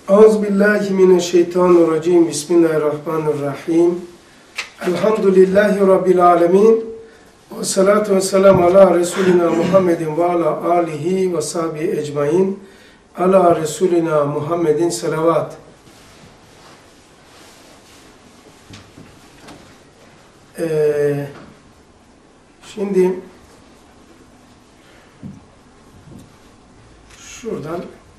Euzubillahimineşşeytanirracim. Bismillahirrahmanirrahim. Elhamdülillahi Rabbil alemin. Ve salatu ve selamu ala Resulina Muhammedin ve ala alihi ve sahbihi ecmain. Ala Resulina Muhammedin salavat. Şimdi şuradan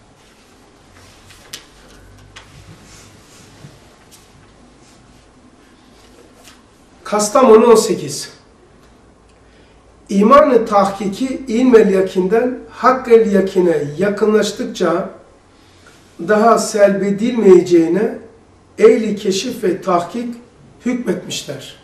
Kastamonu 18. İman-ı tahkiki ilmel yakinden hakkel yakine yakınlaştıkça daha selbedilmeyeceğine ehli keşif ve tahkik hükmetmişler.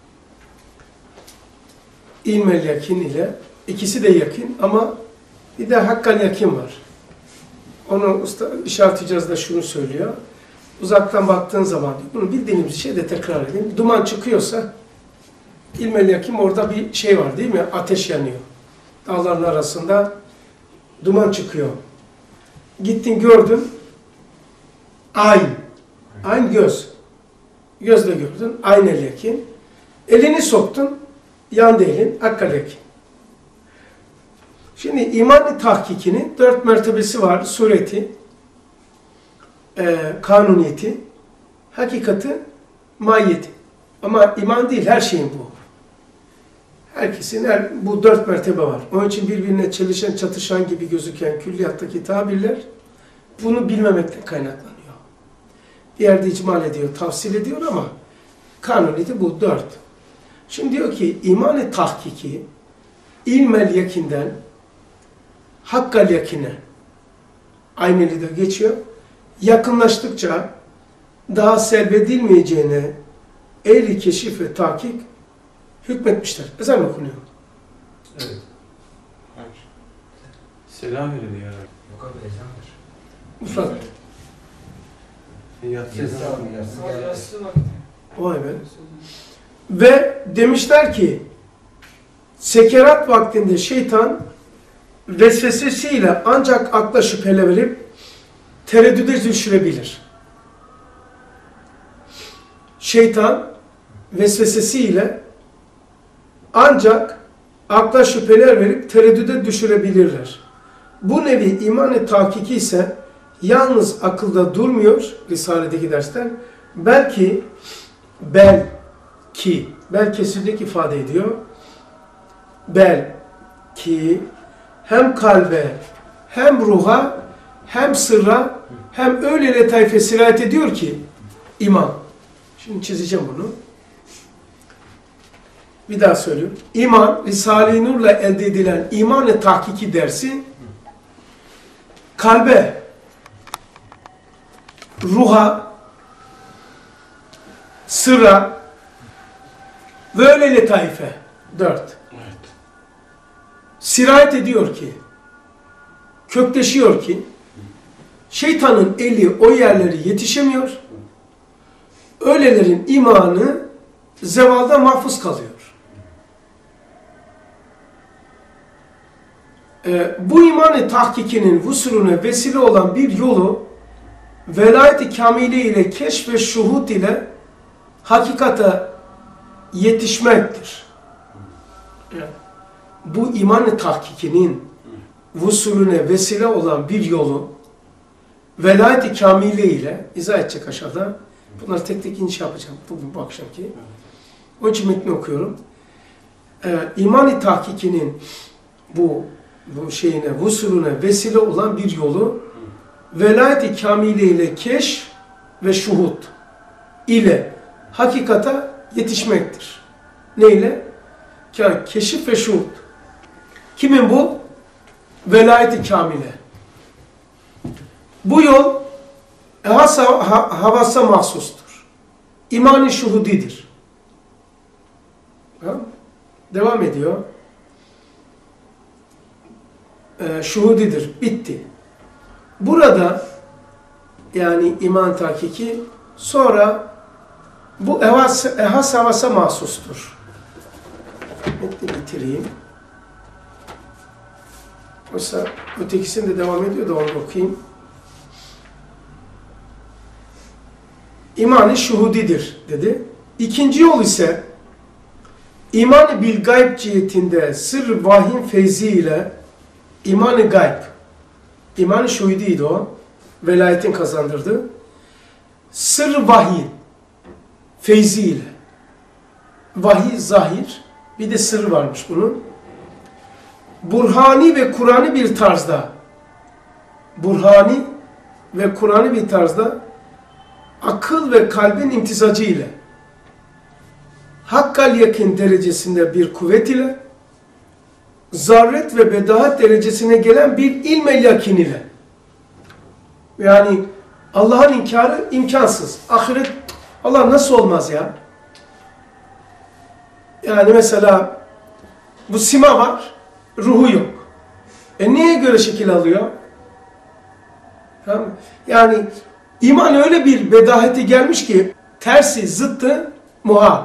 İlmel yakin ile ikisi de yakin ama bir de hakkal yakin var. Onu işaret icazda şunu söylüyor. Uzaktan baktığın zaman, bunu bildiğimiz şey de tekrar edeyim. Duman çıkıyorsa, ilmel yakin orada bir şey var değil mi? Ateş yanıyor. Dağların arasında duman çıkıyor. Gittin gördün, ay. Ayn göz. Gözle gördün, aynel yakin. Elini soktun, yandı elin, hakkal yakin. Şimdi iman-ı tahkikinin 4 mertebesi var. Sureti, kanuniyeti, hakikati, mahiyeti. Ama iman değil, her şeyin bu. Herkesin bu 4 mertebe var. Onun için birbirine çelişen, çatışan gibi gözüken külliyattaki tabirler bunu bilmemekten kaynaklanıyor. Bir yerde icmal ediyor, tafsil ediyor ama kanuniyeti bu 4. Şimdi diyor ki iman-ı tahkiki ilmel yakinden hakkal yakine ayneli de geçiyor. Yakınlaştıkça daha selbedilmeyeceğine ehli keşif ve tahkik hükmetmişler. Ezan okunuyor. Evet. Hayır. Selam verin ya. Yok abi ezandır. Mutlaka. Yatsı Vay be. Ve demişler ki sekerat vaktinde şeytan vesvesesiyle ancak akla şüphele verip tereddüde düşürebilir. Şeytan vesvesesiyle ancak akla şüpheler verip tereddüde düşürebilirler. Bu nevi iman-ı tahkiki ise yalnız akılda durmuyor Risale'deki dersler. Belki kesinlik ifade ediyor. Belki hem kalbe, hem ruha, hem sırra, hem öyle letaife sirayet ediyor ki iman. Şimdi çizeceğim bunu. Bir daha söylüyorum. İman, Risale-i Nur'la elde edilen iman-ı tahkiki dersi kalbe, ruha, sırra ve öyle letaife 4. Evet. Sirayet ediyor ki, kökleşiyor ki, şeytanın eli o yerleri yetişemiyor, öylelerin imanı zevalda mahfuz kalıyor. Bu iman-ı tahkikinin vusulüne vesile olan bir yolu, velayet-i kamile ile keşf ve şuhud ile hakikate yetişmektir. Bu iman-ı tahkikinin vusulüne vesile olan bir yolu velayet-i kamile ile izah edecek aşağıda. Bunları tek tek inşa yapacağım bugün bu akşamki. Onun için metni okuyorum. İman-ı tahkikinin bu şeyine, vusulüne vesile olan bir yolu velayet-i kamile ile keşf ve şuhud ile hakikata yetişmektir. Neyle? Keşif ve şuhud. Kimin bu? Velayet-i kamile. Bu yol havasa mahsustur. İman-ı şuhudidir. Devam ediyor. Şuhudidir. Bitti. Burada yani iman tahkiki sonra bu ehas havasa mahsustur. Metni bitireyim. Oysa ötekisini de devam ediyor da onu okuyayım. iman-ı şuhudidir dedi. İkinci yol ise iman-ı bil gayb cihetinde sır vahyin feyzi ile iman-ı gayb, iman-ı şuhudiydi o, velayetin kazandırdı. Sır vahyin feyzi ile, vahiy zahir, bir de sırrı varmış bunun. Burhani ve Kur'an'ı bir tarzda, burhani ve Kur'an'ı bir tarzda akıl ve kalbin imtizacı ile, hakkal yakın derecesinde bir kuvvet ile, zarret ve bedahat derecesine gelen bir ilmel yakin ile. Yani Allah'ın inkarı imkansız. Ahiret, Allah nasıl olmaz ya? Yani mesela bu sima var, ruhu yok. Neye göre şekil alıyor? Tamam. Yani iman öyle bir bedahete gelmiş ki tersi, zıttı, muhal.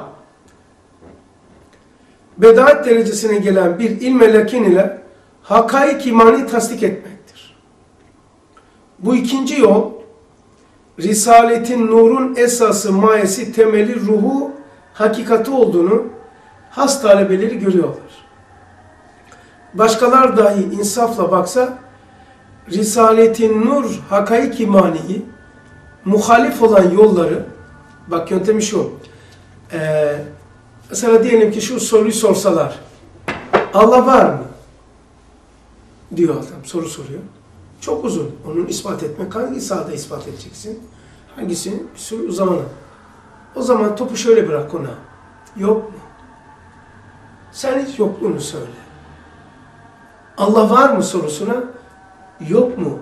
Bedahat derecesine gelen bir ilm-i lakin ile hakaik imani tasdik etmektir. Bu ikinci yol, Risaletin nurun esası, mayesi, temeli, ruhu, hakikati olduğunu has talebeleri görüyorlar. Başkalar dahi insafla baksa, Risaletin nur, hakaik imaniyi, muhalif olan yolları, bak yöntemi şu, mesela diyelim ki şu soruyu sorsalar, Allah var mı? Diyor adam, soru soruyor. Çok uzun. Onun ispat etmek, hangi sahada ispat edeceksin? Hangisini? Bir sürü zamana. O zaman topu şöyle bırak ona. Yok mu? Sen hiç yokluğunu söyle. Allah var mı sorusuna, yok mu?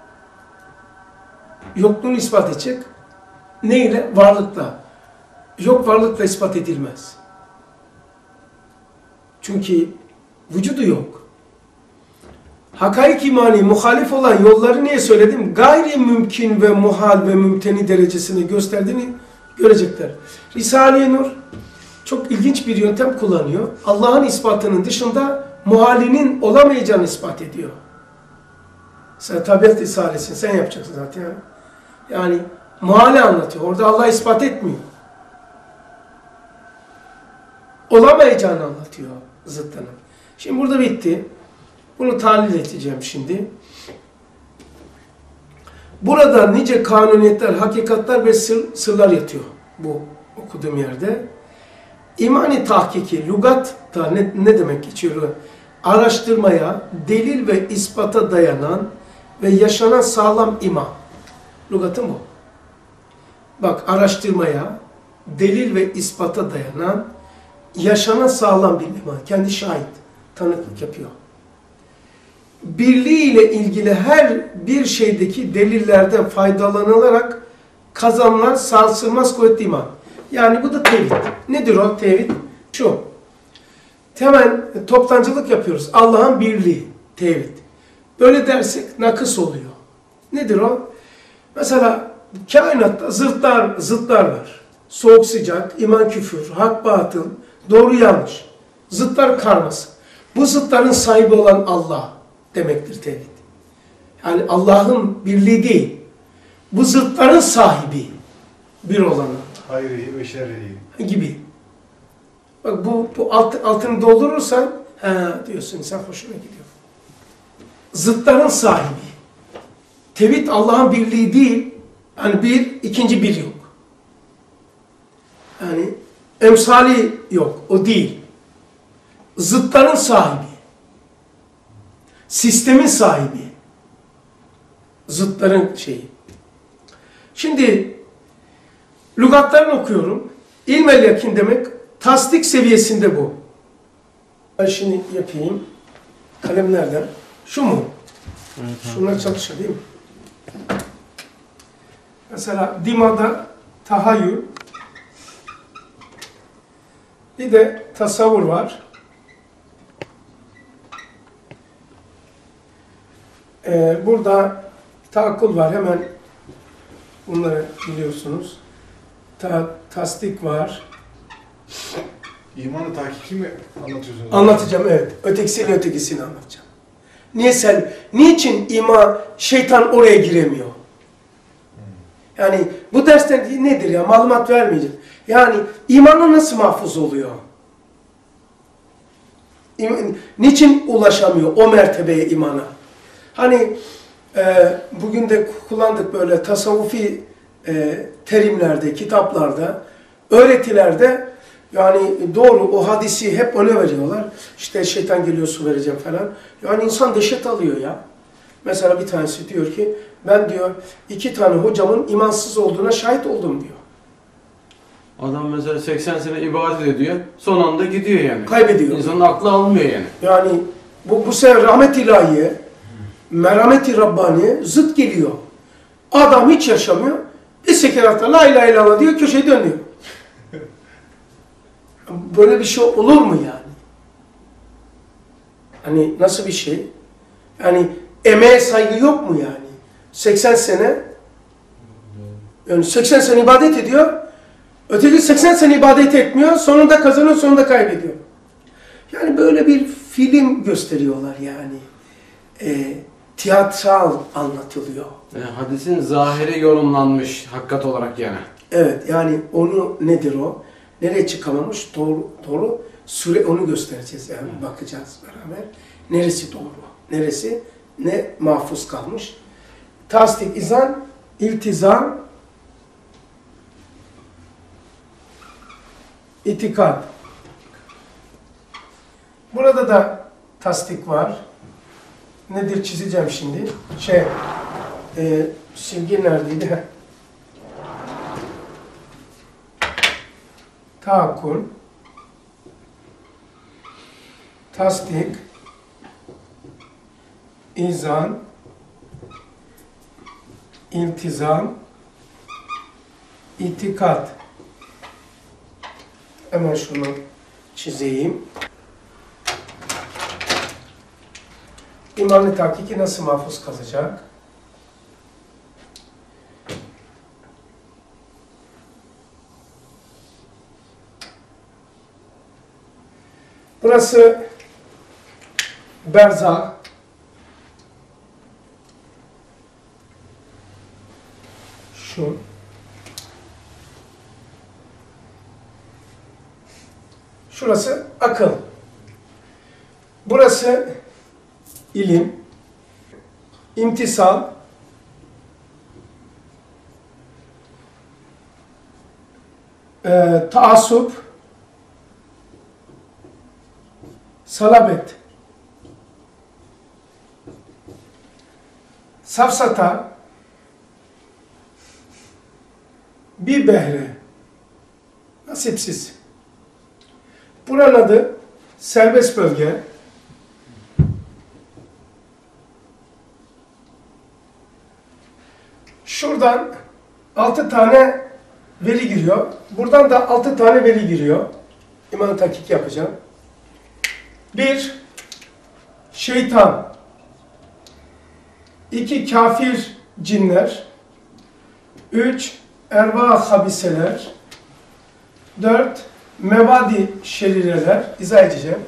Yokluğunu ispat edecek. Neyle? Varlıkla. Yok, varlıkla ispat edilmez. Çünkü vücudu yok. Hakaik imani muhalif olan yolları niye söyledim? Gayri mümkün ve muhal ve mümteni derecesini gösterdiğini görecekler. Risale-i Nur çok ilginç bir yöntem kullanıyor. Allah'ın ispatının dışında muhalinin olamayacağını ispat ediyor. Sen tabiat risalesini sen yapacaksın zaten. Yani muhali anlatıyor. Orada Allah ispat etmiyor. Olamayacağını anlatıyor zıttını. Şimdi burada bitti. Bunu tahlil edeceğim şimdi. Burada nice kanuniyetler, hakikatler ve sırlar yatıyor bu okuduğum yerde. İmani tahkiki, lügatta ne demek geçiyor? Araştırmaya, delil ve ispata dayanan ve yaşanan sağlam iman. Lügatın bu. Bak, araştırmaya, delil ve ispata dayanan, yaşanan sağlam bir iman. Kendi şahit, tanıklık yapıyor. Birliği ile ilgili her bir şeydeki delillerden faydalanılarak kazanılan sarsılmaz kuvvetli iman. Yani bu da tevhid. Nedir o tevhid? Şu. Hemen toptancılık yapıyoruz. Allah'ın birliği, tevhid. Böyle dersek nakıs oluyor. Nedir o? Mesela kainatta zıtlar var. Soğuk sıcak, iman küfür, hak batıl, doğru yanlış. Zıtlar karması. Bu zıtların sahibi olan Allah demektir tevhid. Yani Allah'ın birliği değil. Bu zıtların sahibi bir olan hayri ve şerri gibi. Bak bu altını doldurursan diyorsun, insan hoşuna gidiyor. Zıtların sahibi. Tevhid Allah'ın birliği değil. Yani bir, ikinci bir yok. Yani emsali yok. O değil. Zıtların sahibi. Sistemin sahibi. Zıtların şeyi. Şimdi lügatlarını okuyorum. İlmel yakin demek tasdik seviyesinde bu. Ben şimdi yapayım. Kalem nereden? Şu mu? Evet, şunlar çalışıyor değil mi? Mesela dimada tahayyül, bir de tasavvur var. Burada taakkul var. Hemen bunları biliyorsunuz. Tasdik var. İmanı tahkiki mi anlatıyorsunuz? Anlatacağım, evet. Ötekisiyle ötekisini anlatacağım. Niçin şeytan oraya giremiyor? Yani Bu dersten nedir ya? Malumat vermeyeceğim. Yani imanı nasıl mahfuz oluyor? Niçin ulaşamıyor o mertebeye imana? Hani bugün de kullandık böyle tasavvufi terimlerde, kitaplarda, öğretilerde yani doğru o hadisi hep öne veriyorlar. İşte şeytan geliyor su vereceğim falan. Yani insan dehşet alıyor ya. Mesela bir tanesi diyor ki ben diyor 2 tane hocamın imansız olduğuna şahit oldum diyor. Adam mesela 80 sene ibadet ediyor, son anda gidiyor yani. Kaybediyor. İnsanın aklı almıyor yani. Yani bu sefer rahmet ilahiye, merhamet-i Rabbani zıt geliyor. Adam hiç yaşamıyor. Bir sekeratta la ilahe illallah diyor, köşeye dönüyor. Böyle bir şey olur mu yani? Hani nasıl bir şey? Yani emeğe saygı yok mu yani? 80 sene yani 80 sene ibadet ediyor. Öteki 80 sene ibadet etmiyor. Sonunda kazanıyor, sonunda kaybediyor. Yani böyle bir film gösteriyorlar yani. Tiyatral anlatılıyor. Hadisin zahiri yorumlanmış hakikat olarak yani. Evet yani onu nedir o? Nereye çıkamamış? Doğru. Süre onu göstereceğiz yani. Bakacağız beraber. Neresi doğru? Neresi? Ne mahfuz kalmış? Tasdik, izan, iltizam, itikad. Burada da tasdik var. Nedir çizeceğim şimdi? Silgi neredeydi? Tahakkul, tasdik, izan, iltizam, itikad. Hemen şunu çizeyim. İmanı tahkiki nasıl mahfuz kalacak? Burası berzah. Şu. Şurası akıl. Burası ilim, imtisal, taassup, salabet, safsata, bir behre, nasipsiz. Buranın adı serbest bölge. Şuradan 6 tane veli giriyor. Buradan da 6 tane veli giriyor. İman-ı tahkik yapacağım. 1. Şeytan. 2. Kafir cinler. 3. Erva habiseler. 4. Mevadi şerireler. İzah edeceğim.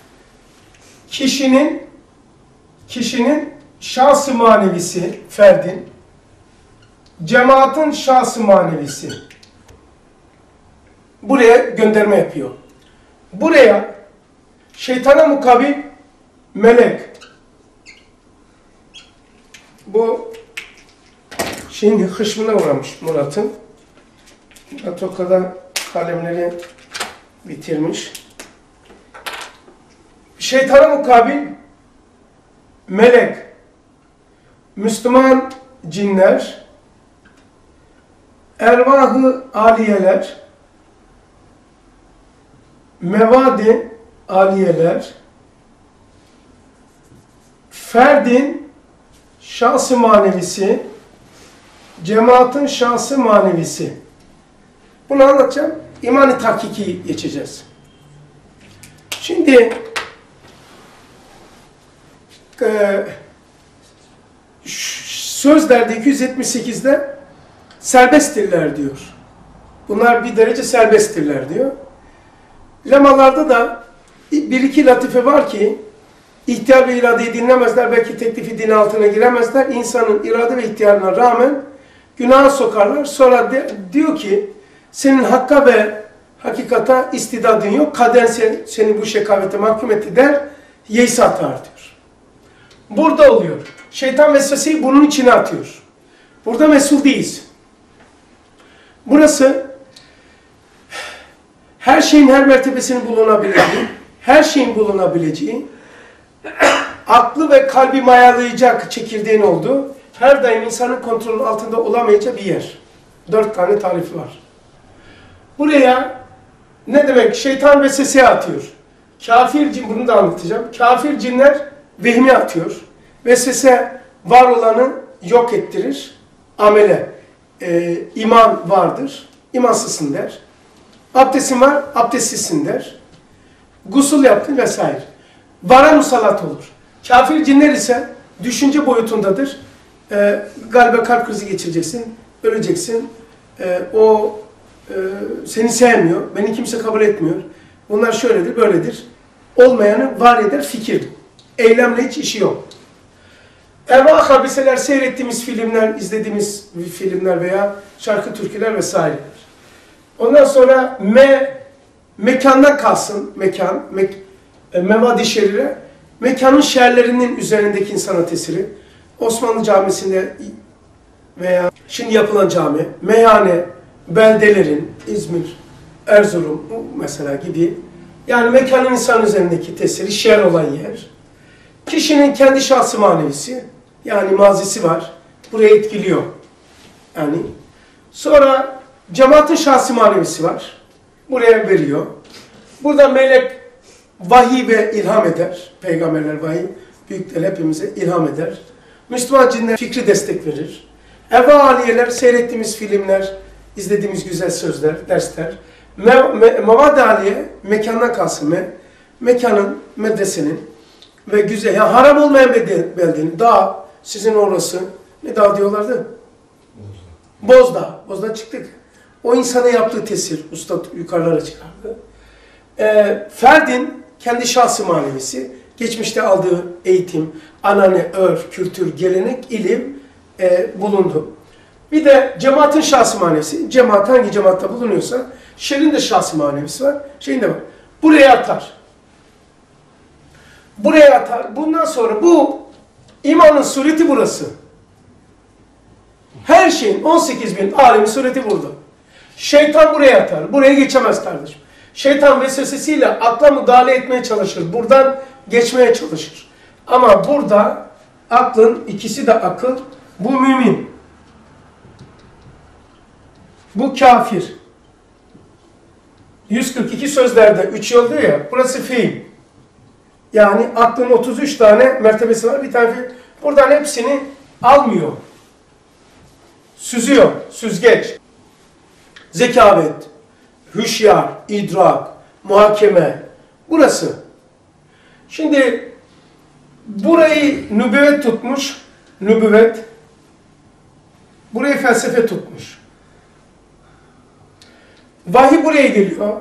Kişinin şahs-ı manevisi, ferdin. Cemaatin şahs-ı manevisi. Buraya gönderme yapıyor. Buraya şeytana mukabil melek. Bu şeyin hışmına uğramış Murat'ın. Murat o kadar kalemleri bitirmiş. Şeytana mukabil melek, Müslüman cinler, ervah-ı aliyeler, mevadi aliyeler, ferdin şahs-ı manevisi, cemaatin şahs-ı manevisi. Bunu anlatacağım. İman-ı tahkiki geçeceğiz. Şimdi sözlerde 278'de serbesttirler diyor. Bunlar bir derece serbesttirler diyor. Lemalarda da bir iki latife var ki ihtiyar ve iradeyi dinlemezler, belki teklifi din altına giremezler. İnsanın irade ve ihtiyarına rağmen Günaha sokarlar. Sonra diyor ki senin hakka ve hakikata istidadın yok. Kader seni bu şekavete mahkum etti der. Yeis atar diyor. Burada oluyor. Şeytan vesveseyi bunun içine atıyor. Burada mesul değiliz. Burası her şeyin her mertebesinin bulunabileceği, her şeyin bulunabileceği, aklı ve kalbi mayalayacak çekirdeğin olduğu, her daim insanın kontrolü altında olamayacağı bir yer. 4 tane tarifi var. Buraya ne demek? Şeytan vesveseye atıyor. Kafir cin, bunu da anlatacağım. Kafir cinler vehmi atıyor. Vesvese var olanı yok ettirir. Amele. İman vardır. İmansızsın der. Abdestin var, abdestsizsin der. Gusül yaptın vesaire. Vara musallat olur. Kafir cinler ise düşünce boyutundadır. Galiba kalp krizi geçireceksin, öleceksin. O seni sevmiyor, beni kimse kabul etmiyor. Bunlar şöyledir, böyledir. Olmayanı var eder fikir. Eylemle hiç işi yok. Erva habiseler, seyrettiğimiz filmler, izlediğimiz filmler veya şarkı türküler vesaireler. Ondan sonra mekandan kalsın, mevad-i şerire, mekanın şerlerinin üzerindeki insana tesiri. Osmanlı Camisi'nde veya şimdi yapılan cami, meyhane, beldelerin, İzmir, Erzurum mesela gibi, yani mekanın insan üzerindeki tesiri, şer olan yer. Kişinin kendi şahsı manevisi, yani mazisi var, buraya etkiliyor. Yani sonra cemaatin şahsi manevisi var, buraya veriyor. Burada melek vahiy ve ilham eder, peygamberler vahiy, büyükler hepimize ilham eder. Müslüman cinler fikri destek verir. Erva aliyeler, seyrettiğimiz filmler, izlediğimiz güzel sözler, dersler. Mavad-ı aliye, mekandan kalsın, mekanın, medresenin ve güzel, yani haram olmayan beldenin, dağ, sizin orası, ne dağ diyorlardı? Bozdağ. Bozdağ çıktık. O insana yaptığı tesir, usta yukarılara çıkardı. Ferdin, kendi şahsı manevisi, geçmişte aldığı eğitim, anane, örf, kültür, gelenek, ilim bulundu. Bir de cemaatin şahsı manevisi, cemaat hangi cemaatta bulunuyorsa, şerin de şahsı manevisi var, şeyin de var. Buraya atar. Buraya atar. Bundan sonra bu imanın sureti burası. Her şeyin 18.000 alemin sureti burada. Şeytan buraya atar. Buraya geçemez kardeşim. Şeytan vesvesesiyle akla müdahale etmeye çalışır. Buradan geçmeye çalışır. Ama burada aklın, ikisi de akıl, bu mümin. Bu kafir. 142 sözlerde 3 yol diyor ya, burası fiil. Yani aklın 33 tane mertebesi var, bir tane fiil. Buradan hepsini almıyor. Süzüyor, süzgeç. Zekavet, hüşyar, idrak, muhakeme. Burası. Şimdi burayı nübüvvet tutmuş, nübüvvet. Burayı felsefe tutmuş. Vahiy buraya geliyor.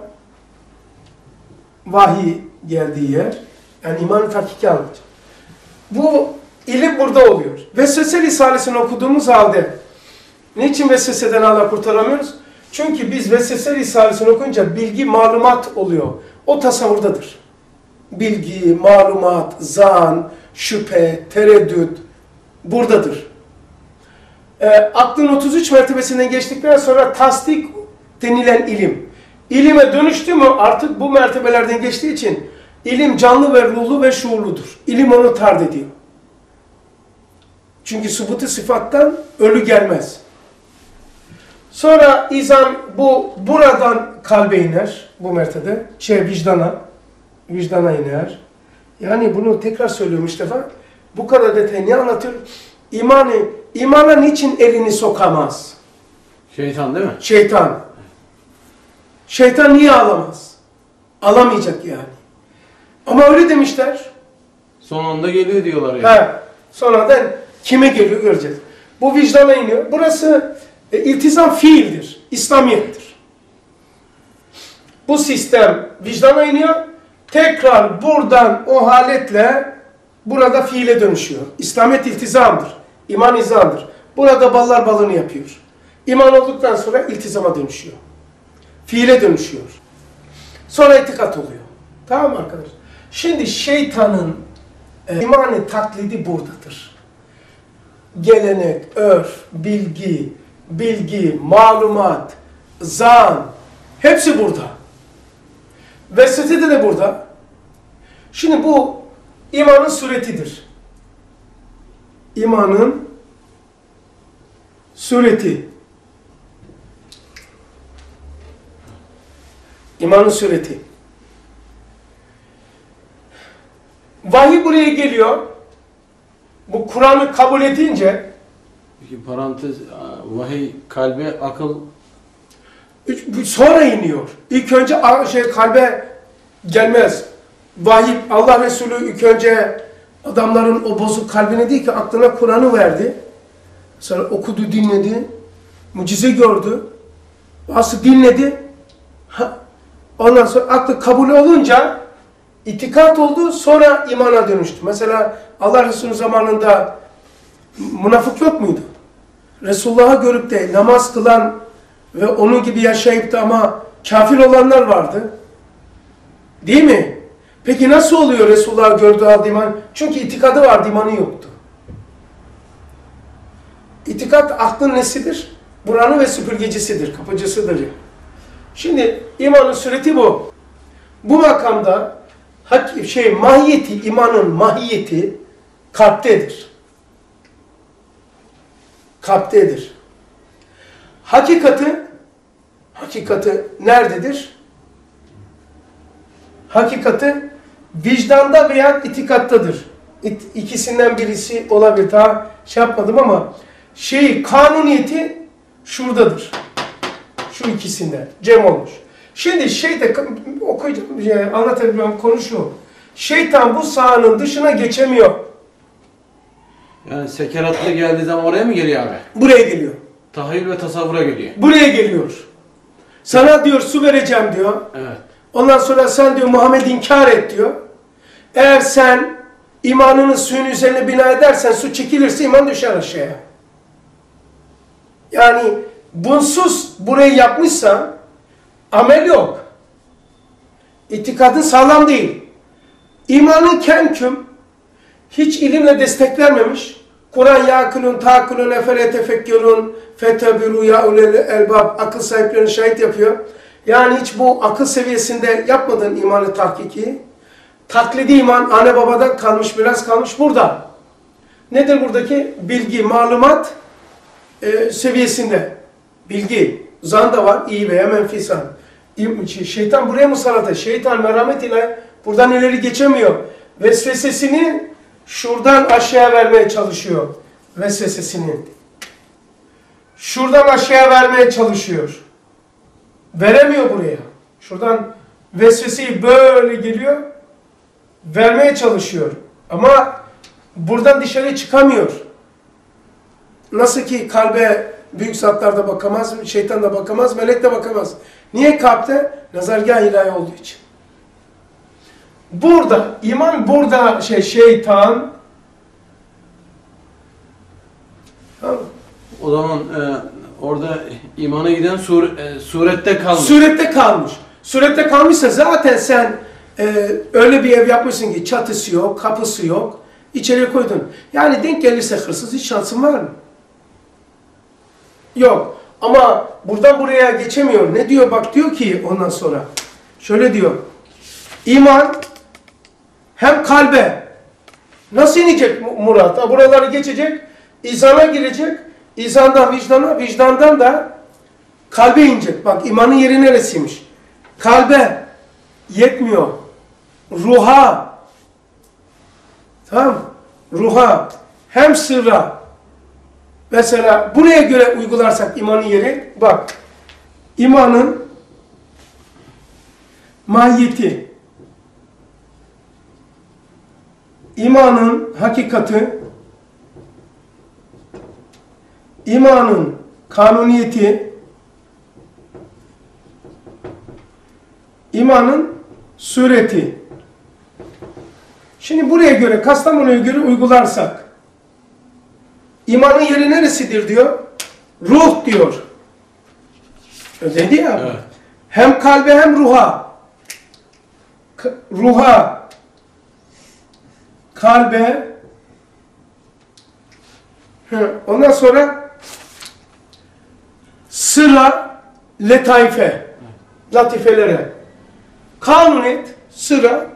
Vahiy geldiği yer. Yani iman-ı tahkiki anlatacak. Bu ilim burada oluyor. Vesvese Risalesini okuduğumuz halde niçin vesveseden Allah kurtaramıyoruz? Çünkü biz Vesvese Risalesini okuyunca bilgi, malumat oluyor. O tasavvurdadır. Bilgi, malumat, zan, şüphe, tereddüt buradadır. Aklın 33 mertebesinden geçtikten sonra tasdik denilen ilim. İlime dönüştü mü artık bu mertebelerden geçtiği için ilim canlı ve ruhlu ve şuurludur. İlim onu tard ediyor. Çünkü subutu sıfattan ölü gelmez. Sonra izan buradan kalbe iner, bu mertebe, vicdana iner. Yani bunu tekrar söylüyorum işte bak, bu kadar detay niye anlatıyorum? İmana niçin elini sokamaz? Şeytan değil mi? Şeytan. Şeytan niye alamaz? Alamayacak yani. Ama öyle demişler. Son anda geliyor diyorlar yani. He, sonradan kime geliyor göreceğiz. Bu vicdana iniyor. Burası iltizam fiildir, İslamiyettir. Bu sistem vicdana iniyor, tekrar buradan o haletle burada fiile dönüşüyor. İslamiyet iltizamdır, iman izamdır. Burada ballar balını yapıyor. İman olduktan sonra iltizama dönüşüyor. Fiile dönüşüyor. Sonra itikat oluyor. Tamam mı arkadaşlar? Şimdi şeytanın imanı taklidi buradadır. Gelenek, örf, bilgi, malumat, zan, hepsi burada. Vesvese de burada. Şimdi bu imanın suretidir. İmanın sureti. İmanın sureti. Vahiy buraya geliyor. Bu Kur'an'ı kabul edince Peki parantez, vahiy kalbe, akıl sonra iniyor. İlk önce kalbe gelmez. Vahiy, Allah Resulü ilk önce adamların o bozuk kalbine değil ki aklına Kur'an'ı verdi. Sonra okudu, dinledi. Mucize gördü. Bazı dinledi. Ondan sonra aklı kabul olunca itikat oldu, sonra imana dönüştü. Mesela Allah Resulü zamanında münafık yok muydu? Resulullah'ı görüp de namaz kılan ve onun gibi yaşayıp da ama kafir olanlar vardı. Değil mi? Peki nasıl oluyor Resulullah'ı gördüğü halde iman? Çünkü itikadı vardı, imanı yoktu. İtikat aklın nesidir? Buranın ve süpürgecisidir, kapıcısıdır. Şimdi imanın sureti bu. Bu makamda mahiyeti, imanın mahiyeti kalptedir. Kalptedir. Hakikati nerededir? Hakikati vicdanda veya itikattadır. İkisinden birisi olabilir. Daha yapmadım ama kanuniyeti şuradadır. Şu ikisinden. Cem olmuş. Şimdi okuyacağım, anlatabiliyorum, konu şu. Şeytan bu sahanın dışına geçemiyor. yani sekeratlı geldiği zaman oraya mı geliyor abi? Buraya geliyor. Tahayyül ve tasavvura geliyor. Buraya geliyor. Sana diyor su vereceğim diyor. Evet. Ondan sonra sen diyor Muhammed inkar et diyor. Eğer sen imanını suyun üzerine bina edersen su çekilirse iman düşer aşağıya. Yani bunsuz burayı yapmışsan amel yok. İtikadın sağlam değil. İmanın kemküm, hiç ilimle desteklenmemiş. Kur'an yâkülün, tâkülün, efele tefekkürün, fetebiru ya ulel elbab, akıl sahiplerini şahit yapıyor. Yani hiç bu akıl seviyesinde yapmadığın imanı tahkiki, taklidi iman anne babadan kalmış, biraz kalmış burada. Nedir buradaki? Bilgi, malumat seviyesinde. Bilgi, zan da var, iyi veya menfi zan. Şeytan buraya musallat. Şeytan merhamet ile buradan ileri geçemiyor. Vesvesesini şuradan aşağıya vermeye çalışıyor. Vesvesesini. Şuradan aşağıya vermeye çalışıyor. Veremiyor buraya. Şuradan vesveseyi böyle geliyor. Vermeye çalışıyor. Ama buradan dışarı çıkamıyor. Nasıl ki kalbe büyük zatlar da bakamaz, şeytan da bakamaz, melek de bakamaz. Niye kalpte? Nazargâh ilahi olduğu için. Burada, iman burada şeytan. Tamam. O zaman orada imana giden surette kalmış. Surette kalmış. Surette kalmışsa zaten sen öyle bir ev yapmışsın ki çatısı yok, kapısı yok. İçeriye koydun. Yani denk gelirse hırsız hiç şansın var mı? Yok. Ama buradan buraya geçemiyor. Ne diyor? Bak diyor ki ondan sonra. Şöyle diyor. İman hem kalbe. Nasıl inecek Murat? Buraları geçecek. İzana girecek. İzandan vicdana, vicdandan da kalbe inecek. Bak imanın yeri neresiymiş? Kalbe yetmiyor. Ruha. Tamam. Ruha. Hem sırra. Mesela buraya göre uygularsak imanın yeri, bak, imanın mahiyeti, imanın hakikati, imanın kanuniyeti, imanın sureti. Şimdi buraya göre, Kastamonu'ya göre uygularsak, İmanın yeri neresidir diyor? Ruh diyor. Dedi ya. Evet. Hem kalbe hem ruha. Ruha, kalbe, ondan sonra sıra, letaife, latifelere, kanuniyet, sıra,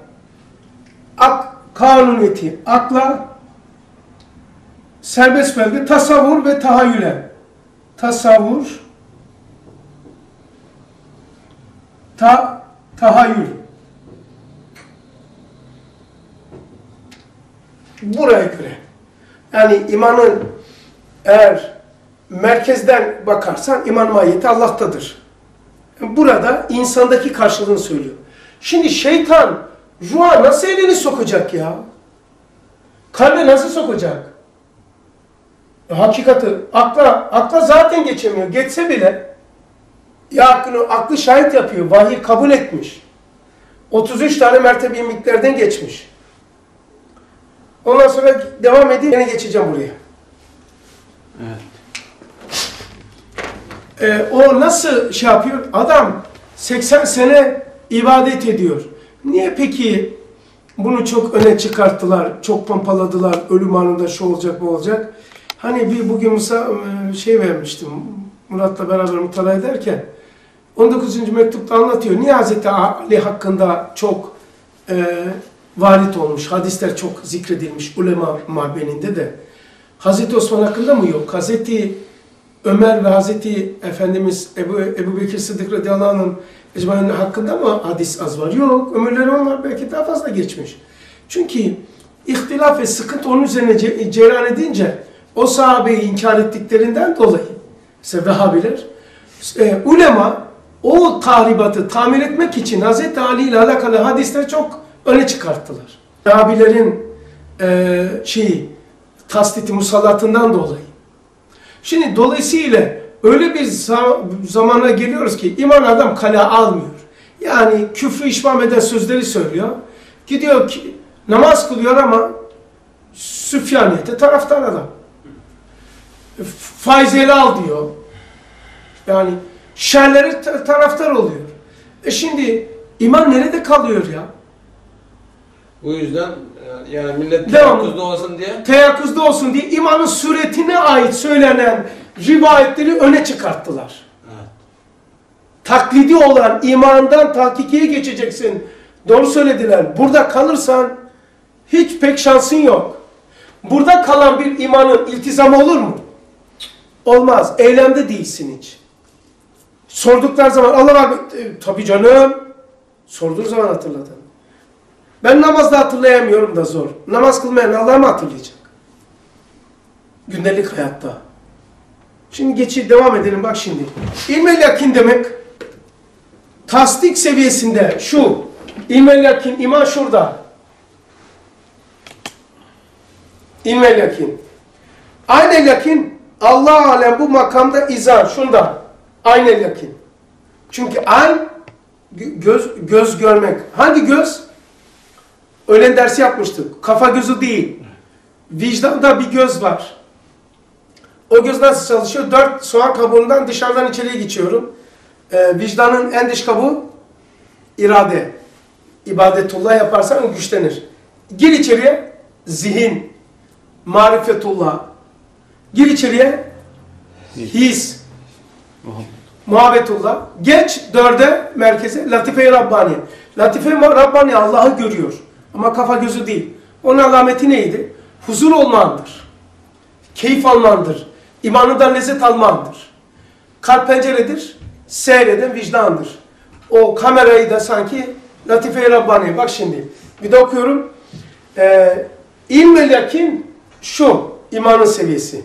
kanuniyeti, akla, serbest belde, tasavvur ve tahayyüle. Tasavvur, tahayyül. Buraya göre. Yani imanın eğer merkezden bakarsan iman mahiyeti Allah'tadır. Burada insandaki karşılığını söylüyor. Şimdi şeytan ruha nasıl elini sokacak ya? Kalbe nasıl sokacak? Hakikati akla zaten geçemiyor. Geçse bile ya aklı şahit yapıyor. Vahiy kabul etmiş. 33 tane mertebe miktardan geçmiş. Ondan sonra devam edeyim. Yine geçeceğim buraya. Evet. O nasıl şey yapıyor? Adam 80 sene ibadet ediyor. Niye peki bunu çok öne çıkarttılar, çok pompaladılar, ölüm anında şu olacak, bu olacak? Hani bir bugün şey vermiştim, Murat'la beraber mutala ederken, 19. mektupta anlatıyor. Niye Hazreti Ali hakkında çok varit olmuş, hadisler çok zikredilmiş ulema mahbeninde de. Hazreti Osman hakkında mı yok? Hazreti Ömer ve Hazreti Efendimiz Ebu Bekir Sıddık radıyallahu anh'ın ecmaîn hakkında mı hadis az var? Yok. Ömürleri onlar belki daha fazla geçmiş. Çünkü ihtilaf ve sıkıntı onun üzerine cereyan edince o sahabeyi inkar ettiklerinden dolayı mesela Vehhabiler ulema o tahribatı tamir etmek için Hazreti Ali ile alakalı hadisleri çok öne çıkarttılar. Vehhabilerin tasditi musallatından dolayı. Şimdi dolayısıyla öyle bir zamana geliyoruz ki iman adam kale almıyor. Yani küfrü işmam eden sözleri söylüyor. Gidiyor ki namaz kılıyor ama Süfyaniyete taraftar adam. Faizeli al diyor. Yani şerleri taraftar oluyor. Şimdi iman nerede kalıyor ya? Bu yüzden yani millet teyakkuzda olsun diye. Teyakkuzda olsun diye imanın suretine ait söylenen rivayetleri öne çıkarttılar. Evet. Taklidi olan imandan tahkikiye geçeceksin. Doğru söylediler. Burada kalırsan hiç pek şansın yok. Burada kalan bir imanın iltizamı olur mu? Olmaz. Eylemde değilsin hiç. Sordukları zaman Allah abi tabii canım. Sorduğu zaman hatırladım. Ben namazda hatırlayamıyorum da zor. Namaz kılmayan Allah'ı mı hatırlayacak? Gündelik hayatta. Şimdi devam edelim bak şimdi. İlmel yakin demek tasdik seviyesinde şu. İlmel yakin, iman şurada. İlmel yakin. Aynel yakin Allah alem bu makamda izan şunda. Aynel yakin. Çünkü ayn göz görmek. Hangi göz? Öğlen dersi yapmıştık. Kafa gözü değil. Vicdanda bir göz var. O göz nasıl çalışıyor? 4 soğan kabuğundan dışarıdan içeriye geçiyorum. Vicdanın en dış kabuğu irade. İbadetullah yaparsan güçlenir. Gir içeriye zihin, marifetullah. Gir içeriye his, muhabbetullah. Geç 4'e merkeze latife-i Rabbani. Latife-i Rabbani Allah'ı görüyor. Ama kafa gözü değil. Onun alameti neydi? Huzur olmandır. Keyif almandır. İmanından lezzet almandır. Kalp penceredir. Seyreden vicdandır. O kamerayı da sanki Latife-i Rabbani. Bak şimdi. Bir de okuyorum. İlm-i yakin şu. İmanın seviyesi.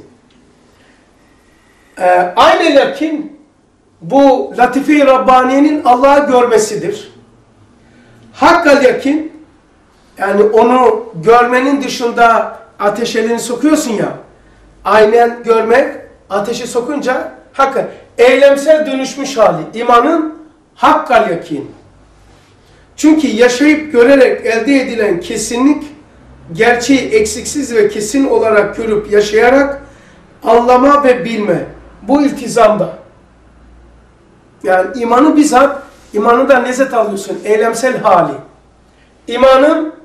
Aynı yakin bu Latife-i Rabbani'nin Allah'ı görmesidir. Hakkal yakin yani onu görmenin dışında ateş elini sokuyorsun ya, aynen görmek, ateşi sokunca hakka, eylemsel dönüşmüş hali, imanın hakkal yakin. Çünkü yaşayıp görerek elde edilen kesinlik, gerçeği eksiksiz ve kesin olarak görüp yaşayarak anlama ve bilme, bu iltizamda. Yani imanı bizzat, imanından lezzet alıyorsun. Eylemsel hali. İmanın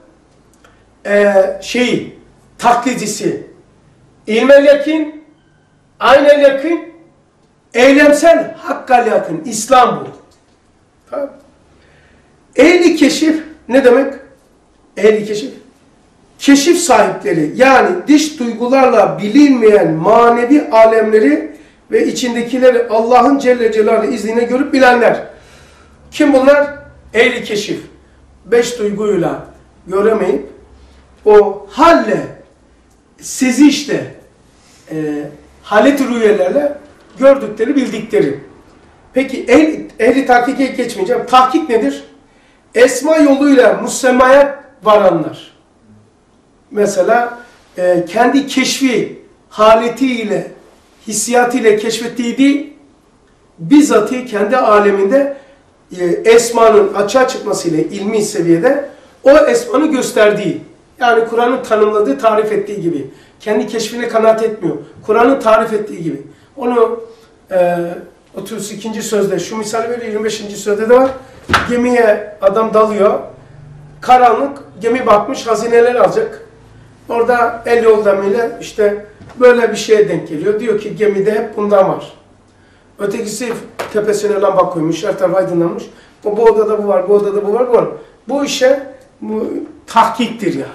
taklidisi. İlmel yakin, aynel yakin, eylemsel hakkal yakın. İslam bu. Tamam. Ehli keşif ne demek? Ehli keşif. Keşif sahipleri, yani dış duygularla bilinmeyen manevi alemleri ve içindekileri Allah'ın Celle Celaluhu izniyle görüp bilenler. Kim bunlar? Ehli keşif. 5 duyguyla göremeyip o halle, sezişle, halet-i rüyelerle gördükleri, bildikleri. Peki ehli tahkike geçmeyeceğim. Tahkik nedir? Esma yoluyla musemaya varanlar. Mesela kendi keşfi haletiyle, hissiyatıyla keşfettiği değil, bizzatı kendi aleminde esmanın açığa çıkmasıyla ilmi seviyede o esmanı gösterdiği, yani Kur'an'ın tanımladığı, tarif ettiği gibi. Kendi keşfine kanaat etmiyor. Kur'an'ın tarif ettiği gibi. Onu 32. sözde, şu misal böyle 25. sözde de var. Gemiye adam dalıyor. Karanlık, gemi batmış, hazineler alacak. Orada el yordamıyla işte böyle bir şeye denk geliyor. Diyor ki gemide hep bundan var. Ötekisi tepesine lamba koymuş, her taraf aydınlanmış. Bu odada bu var, bu odada bu var, bu var. Bu işe tahkiktir yani.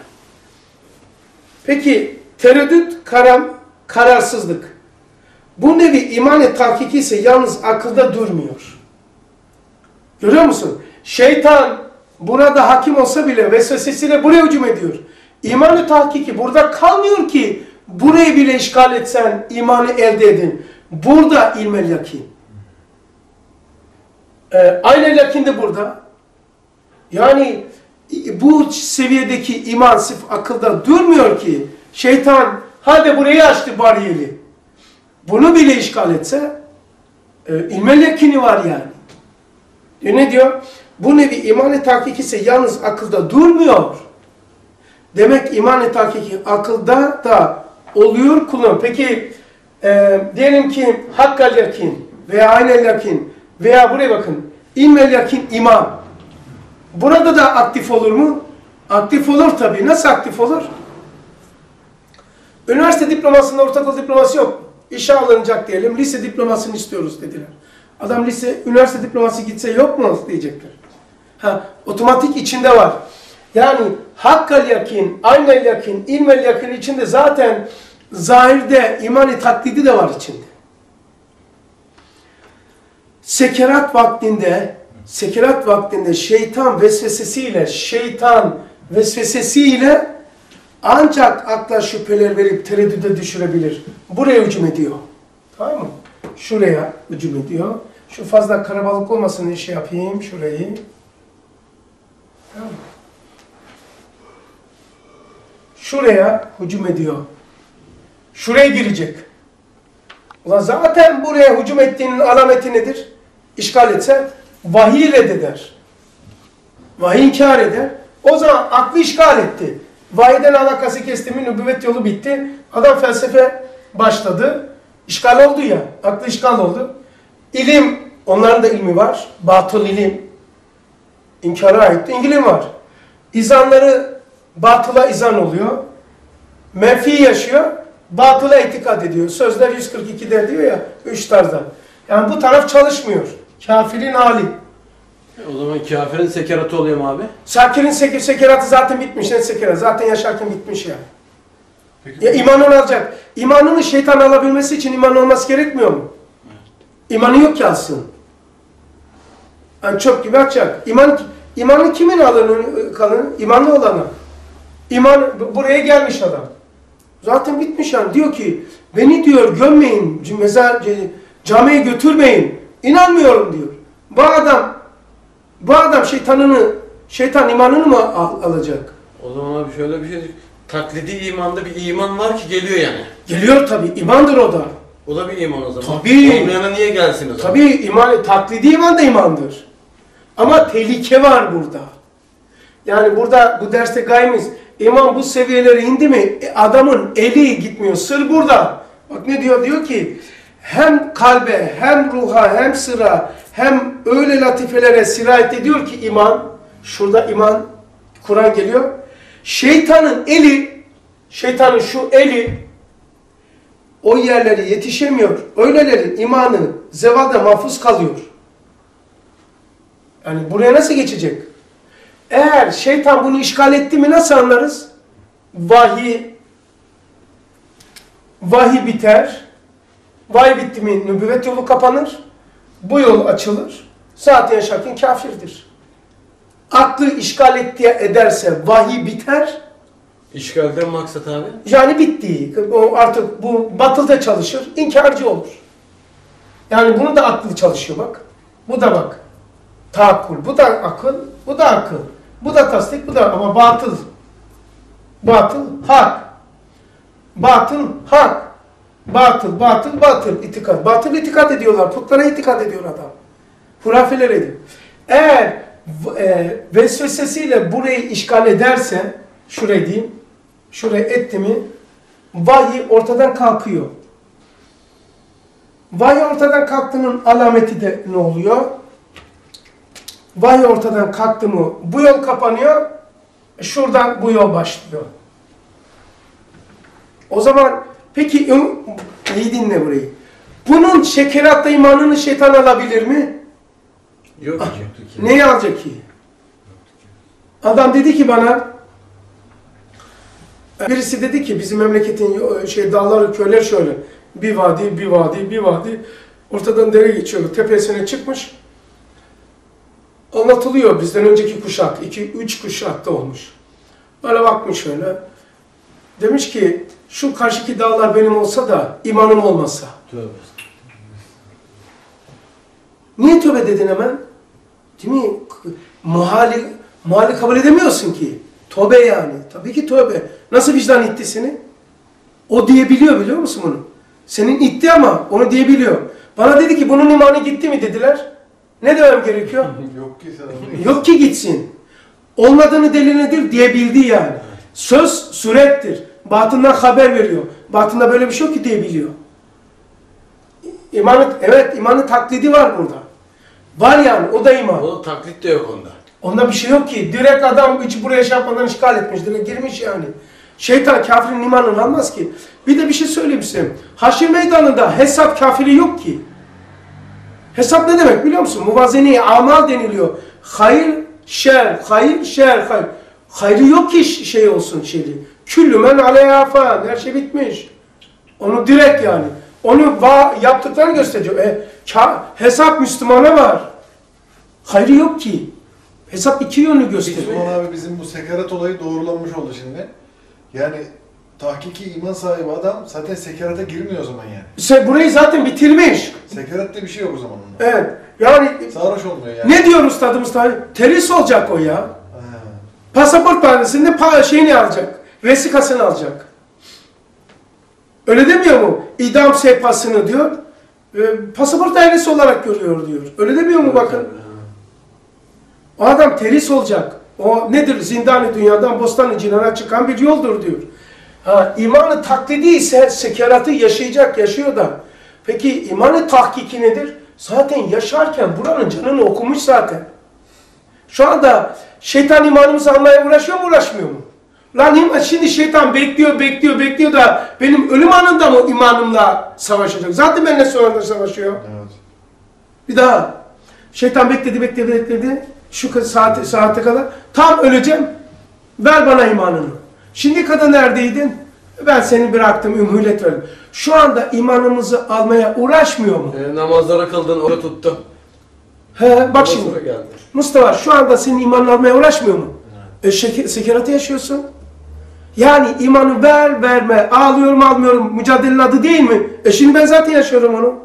Peki tereddüt, kararsızlık. Bu nevi iman-ı tahkiki ise yalnız akılda durmuyor. Görüyor musun? Şeytan burada hakim olsa bile vesvesesiyle buraya hücum ediyor. İman-ı tahkiki burada kalmıyor ki burayı bile işgal etsen imanı elde edin. Burada ilmel yakin. Aynel yakin de burada. Yani bu seviyedeki iman sırf akılda durmuyor ki. Şeytan hadi burayı açtı bariyeri. Bunu bile işgal etse ilmel yakini var yani. Ne diyor? Bu nevi iman-ı tahkik ise yalnız akılda durmuyor. Demek iman-ı tahkiki akılda da oluyor, kullanıyor. Peki diyelim ki hakkal yakin veya aynel yakin veya buraya bakın ilmel yakin iman. Burada da aktif olur mu? Aktif olur tabii. Nasıl aktif olur? Üniversite diplomasında ortaokul diploması yok. İşe alınacak diyelim. Lise diplomasını istiyoruz dediler. Adam üniversite diploması gitse yok mu diyecekler. Otomatik içinde var. Yani hakkal yakin, aynel yakin, ilmel yakin içinde zaten zahirde iman-ı taklidi de var içinde. Sekerat vaktinde şeytan vesvesesiyle ancak akla şüpheler verip tereddüde düşürebilir. Buraya hücum ediyor. Tamam mı? Şuraya hücum ediyor. Şu fazla karabalık olmasın diye şey yapayım şurayı. Tamam mı? Şuraya hücum ediyor. Şuraya girecek. Ulan zaten buraya hücum ettiğinin alameti nedir? İşgal etse vahiy reddeder. Vahiy inkar eder. O zaman aklı işgal etti. Vahiyden alakası kesti mi nübüvvet yolu bitti. Adam felsefe başladı. İşgal oldu ya. Aklı işgal oldu. İlim, onların da ilmi var. Batıl ilim. İnkara ait ilim var. İzanları batıla izan oluyor. Menfi yaşıyor. Batıla itikad ediyor. Sözler 142'de diyor ya. 3 tarzda. Yani bu taraf çalışmıyor. Kafirin hali. O zaman kafirin sekeratı oluyor mu abi? Sakirin sekeratı zaten bitmiş. Ne sekerat? Zaten yaşarken bitmiş yani. Peki, Ya imanını alacak. İmanını şeytan alabilmesi için iman olması gerekmiyor mu? İmanı yok ki alsın. Yani çöp gibi atacak. İmanı kimin kalın? İmanlı olana. İman buraya gelmiş adam. Zaten bitmiş yani. Diyor ki beni diyor gömmeyin, camiye götürmeyin. İnanmıyorum diyor. Bu adam şeytan imanını mı alacak? O zaman abi şöyle bir şey, taklidi imanda bir iman var ki geliyor yani. Geliyor tabii. İmandır o da. O da bir iman o zaman. Tabii. Olmayana niye gelsin o zaman? Tabii taklidi iman da imandır. Ama tehlike var burada. Yani burada bu derste gayemiz iman bu seviyelere indi mi adamın eli gitmiyor. Sır burada. Bak ne diyor? Diyor ki hem kalbe, hem ruha, hem sıra, hem öyle latifelere sirayet ediyor ki iman, şurada iman, Kur'an geliyor. Şeytanın eli, şeytanın şu eli o yerlere yetişemiyor. Öylelerin imanı zevalde mahfuz kalıyor. Yani buraya nasıl geçecek? Eğer şeytan bunu işgal etti mi nasıl anlarız? Vahiy biter. Vahiy bitti mi nübüvvet yolu kapanır. Bu yol açılır. Zaten yaşarken kafirdir. Aklı işgal ederse vahiy biter. İşgalden maksat abi? Yani bitti. O artık bu batılda çalışır. İnkarcı olur. Yani bunu da aklı çalışıyor bak. Bu da bak. Taakkul. Bu da akıl. Bu da akıl. Bu da tasdik. Bu da ama batıl. Batıl hak. Batıl hak. Batıl itikat. Batıl itikat ediyorlar. Putlara itikat ediyor adam. Hurafeler ediyor. Eğer vesvesesiyle burayı işgal ederse, şurayı diyeyim, şurayı etti mi, vahiy ortadan kalkıyor. Vahiy ortadan kalktığının alameti de ne oluyor? Vahiy ortadan kalktı mı, bu yol kapanıyor, şuradan bu yol başlıyor. O zaman, peki, iyi dinle burayı. Bunun şekeratta imanını şeytan alabilir mi? Yok ki. Neyi alacak ki? Adam dedi ki bana, birisi dedi ki bizim memleketin dağları, köyler şöyle. Bir vadi. Ortadan dere geçiyor. Tepesine çıkmış. Anlatılıyor bizden önceki kuşak. 2-3 kuşakta olmuş. Böyle bakmış şöyle. Demiş ki şu karşıki dağlar benim olsa da imanım olmasa. Tövbe. Niye tövbe dedin hemen? Değil mi? Muhali kabul edemiyorsun ki. Tövbe yani. Tabii ki tövbe. Nasıl vicdan itti seni? O diyebiliyor biliyor musun bunu? Senin itti ama onu diyebiliyor. Bana dedi ki bunun imanı gitti mi dediler. Ne demem gerekiyor? Yok ki sana. Yok ki gitsin. Olmadığını delil nedir diyebildi yani. Söz surettir. Batından haber veriyor. Batında böyle bir şey yok ki diyebiliyor. İmanın taklidi var burada. Var yani o da iman. O taklit de yok onda. Onda bir şey yok ki. Direkt adam hiç buraya şey yapmadan işgal etmiş. Direkt girmiş yani. Şeytan kafirin imanını almaz ki. Bir de bir şey söyleyeyim size. Haşir meydanında hesap kafiri yok ki. Hesap ne demek biliyor musun? Muvazene-i amal deniliyor. Hayır, şer, hayır, şer, hayır. Hayrı yok ki şey olsun şeyli. Küllü men aleyha fan. Her şey bitmiş. Onu direkt yani. Onu yaptıklarını gösteriyor. Hesap Müslümana var. Hayrı yok ki. Hesap iki yönlü gösteriyor. Müslüman abi bizim bu sekarat olayı doğrulanmış oldu şimdi. Yani tahkiki iman sahibi adam zaten sekerata girmiyor o zaman yani. Burayı zaten bitirmiş. Sekeratte bir şey yok o zaman onda. Evet. Yani Sarhoş olmuyor yani. ne diyor ustadımız tabi? Teris olacak o ya. Ha. Pasaport tanesinde şeyini alacak. Vesikasını alacak. Öyle demiyor mu? İdam sehpasını diyor. Pasaport dairesi olarak görüyor diyor. Öyle demiyor mu bakın? O adam teris olacak. O nedir? Zindan-ı dünyadan bostan-ı cinana çıkan bir yoldur diyor. İmanı taklidi ise sekeratı yaşıyor da. Peki imanı tahkiki nedir? Zaten yaşarken buranın canını okumuş zaten. Şu anda şeytan imanımızı almaya uğraşıyor mu uğraşmıyor mu? Lan şimdi şeytan bekliyor da benim ölüm anında mı imanımla savaşacak? Zaten benimle sonra savaşıyor. Evet. Bir daha. Şeytan bekledi. Şu saate kadar. Tam öleceğim. Ver bana imanını. Şimdi kadar neredeydin? Ben seni bıraktım, mühlet verdim. Şu anda imanımızı almaya uğraşmıyor mu? Namazları kıldın, onu tuttu. Bak şimdi. Geldi. Mustafa şu anda senin imanını almaya uğraşmıyor mu? Sekeratı yaşıyorsun. Yani imanı verme, ağlıyorum almıyorum, mücadelenin adı değil mi? Şimdi ben zaten yaşıyorum onu.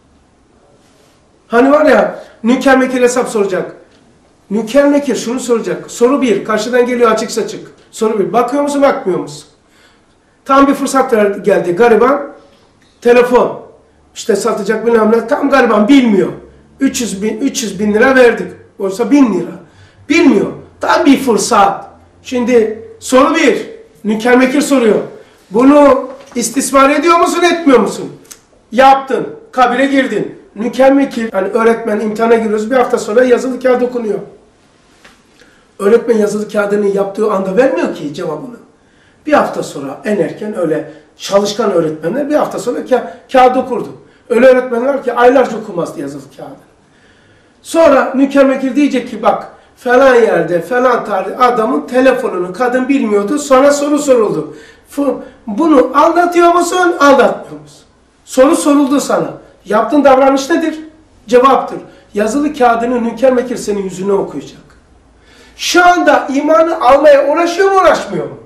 Hani var ya, Nüker Mekir hesap soracak. Nüker Mekir şunu soracak. Soru 1, karşıdan geliyor açık saçık. Soru 1, bakıyor musun, bakmıyor musun? Tam bir fırsat geldi, gariban, telefon. İşte satacak bilmem ne, tam gariban bilmiyor. 300 bin lira verdik. Oysa 1000 lira. Bilmiyor. Tam bir fırsat. Şimdi soru 1, Nüker Mekir soruyor. Bunu istismar ediyor musun, etmiyor musun? Yaptın. kabire girdin. Mükemmel, hani öğretmen imtihana giriyoruz, bir hafta sonra yazılı kağıt okunuyor. Öğretmen yazılı kağıdını yaptığı anda vermiyor ki cevabını. Bir hafta sonra en erken öyle çalışkan öğretmenler bir hafta sonra kağıt okurdu. Öyle öğretmenler var ki aylarca okumazdı yazılı kağıdı. Sonra mükemmel diyecek ki bak falan yerde falan tarih adamın telefonunu kadın bilmiyordu, sonra soru soruldu. Bunu anlatıyor musun, anlatmıyor musun? Soru soruldu sana. Yaptığın davranış nedir? Cevaptır. Yazılı kağıdını mükemmel senin yüzüne okuyacak. Şu anda imanı almaya uğraşıyor mu, uğraşmıyor mu?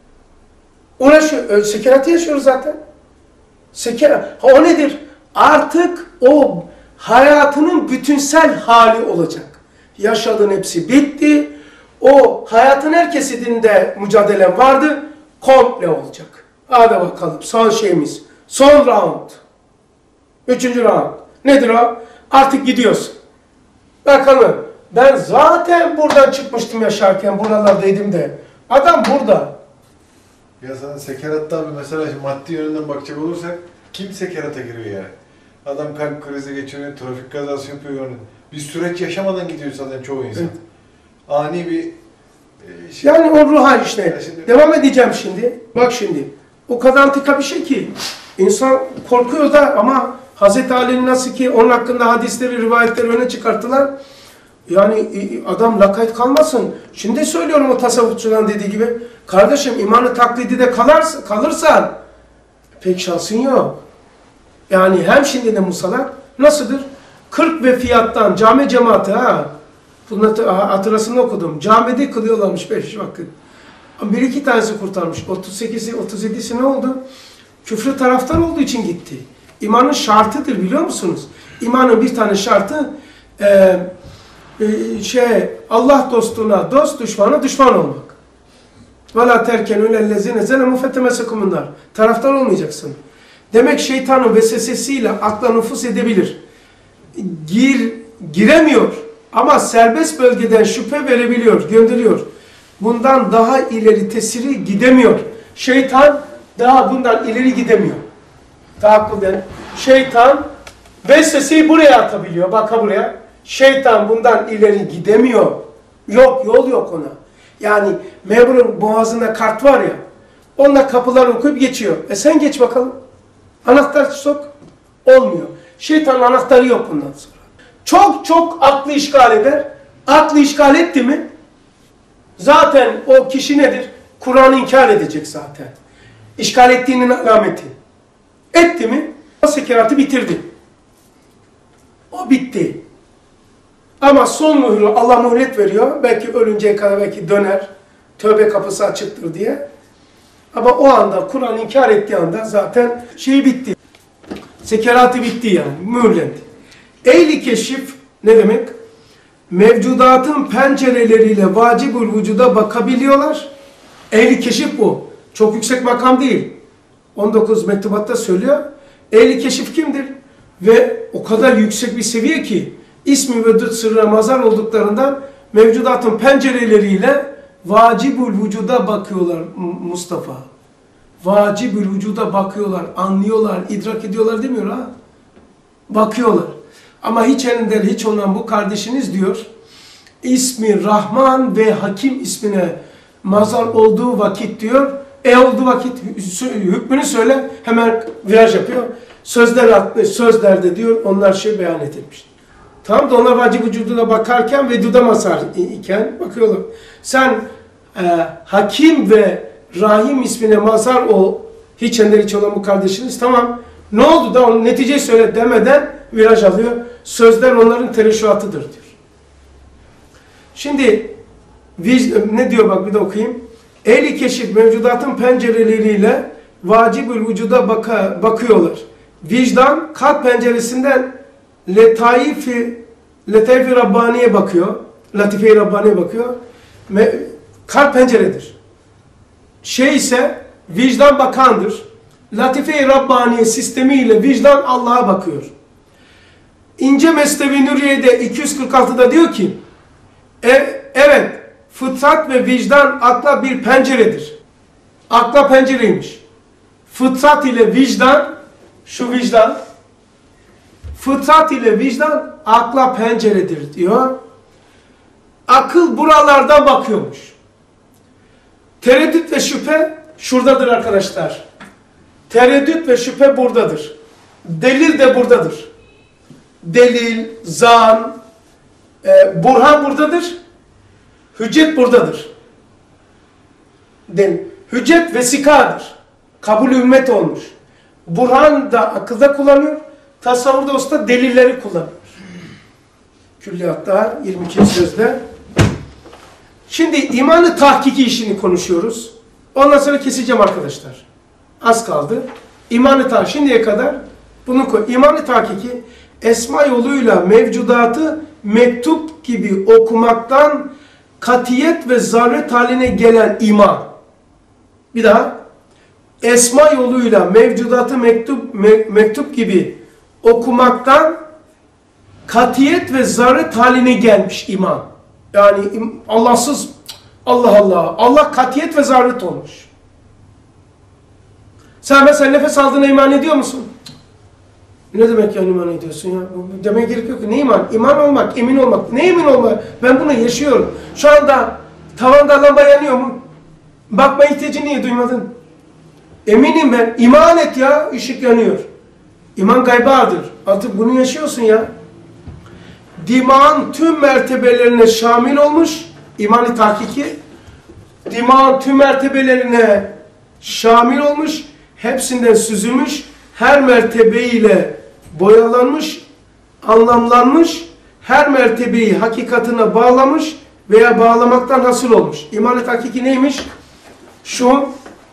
Uğraşıyor. Sekeratı yaşıyoruz zaten. Sekerat. O nedir? Artık o hayatının bütünsel hali olacak. Yaşadığın hepsi bitti. O hayatın her kesidinde mücadelen vardı. Komple olacak. Hadi bakalım. Son şeyimiz. Son round. 3. round. Nedir o? Artık gidiyorsun. Bakalım. Ben zaten buradan çıkmıştım yaşarken. Buralardaydım de. Adam burada. Ya sana sekeratta abi mesela maddi yönünden bakacak olursak kim sekerata giriyor yani? Adam kalp krizi geçiriyor, trafik kazası yapıyor yani. Bir süreç yaşamadan gidiyor zaten çoğu insan. Evet. Ani bir şey. Yani o ruh hal işte. Ya şimdi- Devam edeceğim şimdi. Bak şimdi. O kadar antika bir şey ki. İnsan korkuyor da ama Hazreti Ali'nin nasıl ki onun hakkında hadisleri, rivayetleri öne çıkarttılar. Yani adam lakayt kalmasın. Şimdi söylüyorum o tasavvufçuların dediği gibi. Kardeşim imanı taklidide kalırsan pek şansın yok. Yani hem şimdi de musallat nasıldır? 40 ve fiyattan cami cemaati ha. Bunun hatırasını okudum. Camide kılıyorlarmış 5 vakit. Bir iki tanesi kurtarmış. 38'i 37'si ne oldu? Küfrü taraftar olduğu için gitti. İmanın şartıdır biliyor musunuz? İmanın bir tane şartı Allah dostuna dost, düşmana düşman olmak. وَلَا تَرْكَنُوا لَلَّذِينَ زَلَمُوا فَتَمَسَكُمُ النَّارِ Taraftar olmayacaksın. Demek şeytanın vesvesesiyle akla nüfuz edebilir. Giremiyor ama serbest bölgeden şüphe verebiliyor, gönderiyor. Bundan daha ileri tesiri gidemiyor. Şeytan daha bundan ileri gidemiyor. Tahakkülden. Şeytan vesveseyi buraya atabiliyor. Bak buraya. Şeytan bundan ileri gidemiyor. Yok, yol yok ona. Yani memurun boğazında kart var ya, onunla kapıları okuyup geçiyor. Sen geç bakalım. Anahtar sok. Olmuyor. Şeytanın anahtarı yok bundan sonra. Çok çok aklı işgal eder. Aklı işgal etti mi, zaten o kişi nedir? Kur'an'ı inkar edecek zaten. İşgal ettiğinin alameti. Etti mi, o sekeratı bitirdi. O bitti. Ama son mührü Allah mühlet veriyor. Belki ölünceye kadar belki döner. Tövbe kapısı açıktır diye. Ama o anda Kur'an inkar ettiği anda zaten şey bitti. Sekeratı bitti yani. Mühürlendi. Ehli keşif ne demek? Mevcudatın pencereleriyle vacibül vücuda bakabiliyorlar. Ehli keşif bu. Çok yüksek makam değil. 19 mektubatta söylüyor. Ehli keşif kimdir? Ve o kadar yüksek bir seviye ki ismi vedud sırrına mazhar olduklarından mevcudatın pencereleriyle vacibül vücuda bakıyorlar Mustafa. Vacibül vücuda bakıyorlar, anlıyorlar, idrak ediyorlar demiyor ha. Bakıyorlar. Ama hiç ender hiç olan bu kardeşiniz diyor, ismi Rahman ve Hakim ismine mazhar olduğu vakit diyor, olduğu vakit hükmünü söyle, hemen viraj yapıyor. Sözlerde diyor, onlar şey beyan edilmiş. Tamam da onlar vacib vücuduna bakarken veduda mazhar iken bakıyorlar. Sen Hakim ve Rahim ismine mazhar o hiç ender hiç olan bu kardeşiniz, tamam. Ne oldu da onun neticeyi söyle demeden viraj alıyor. Sözler onların tereşuatıdır diyor. Şimdi ne diyor bak bir de okuyayım. Ehli keşif mevcudatın pencereleriyle vacibül vücuda bakıyorlar. Vicdan kalp penceresinden Letaif-i Rabbani'ye bakıyor. Latife-i Rabbani'ye bakıyor. Kalp penceredir. Şey ise vicdan bakandır. Latife-i Rabbaniye sistemiyle vicdan Allah'a bakıyor. İnce Mesnevi Nuriye'de 246'da diyor ki evet fıtrat ve vicdan akla bir penceredir. Akla pencereymiş. Fıtrat ile vicdan, şu vicdan Fıtrat ile vicdan akla penceredir diyor. Akıl buralardan bakıyormuş. Tereddüt ve şüphe şuradadır arkadaşlar. Tereddüt ve şüphe buradadır. Delil de buradadır. Delil, zan, burhan buradadır. Hüccet buradadır. Hüccet vesikadır. Kabul ümmet olmuş. Burhan da akılda kullanıyor. Tasavvurda usta delilleri kullanıyor. Külliyatta 22 sözde. Şimdi imanı tahkiki işini konuşuyoruz. Ondan sonra keseceğim arkadaşlar. Az kaldı. İmanı tahkiki şimdiye kadar bunu koy. İmanı tahkiki esma yoluyla mevcudatı mektup gibi okumaktan katiyet ve zaruret haline gelen iman. Bir daha. Esma yoluyla mevcudatı mektup gibi okumaktan katiyet ve zaruret haline gelmiş iman. Yani Allahsız, Allah Allah, Allah katiyet ve zaruret olmuş. Sen mesela nefes aldığına iman ediyor musun? Ne demek yani iman ediyorsun ya? Demeye gerek yok ki. Ne iman? İman olmak, emin olmak. Ne emin olmak? Ben bunu yaşıyorum. Şu anda tavanda lamba yanıyor mu? Bakma ihtiyacı niye duymadın? Eminim ben. İman et ya. Işık yanıyor. İman gaybadır. Artık bunu yaşıyorsun ya. Dimağın tüm mertebelerine şamil olmuş. İman-ı tahkiki. Dimağın tüm mertebelerine şamil olmuş. Hepsinden süzülmüş. Her mertebeyle boyalanmış, anlamlanmış. Her mertebeyi hakikatine bağlamış veya bağlamaktan hasıl olmuş. İman-ı tahkiki neymiş? Şu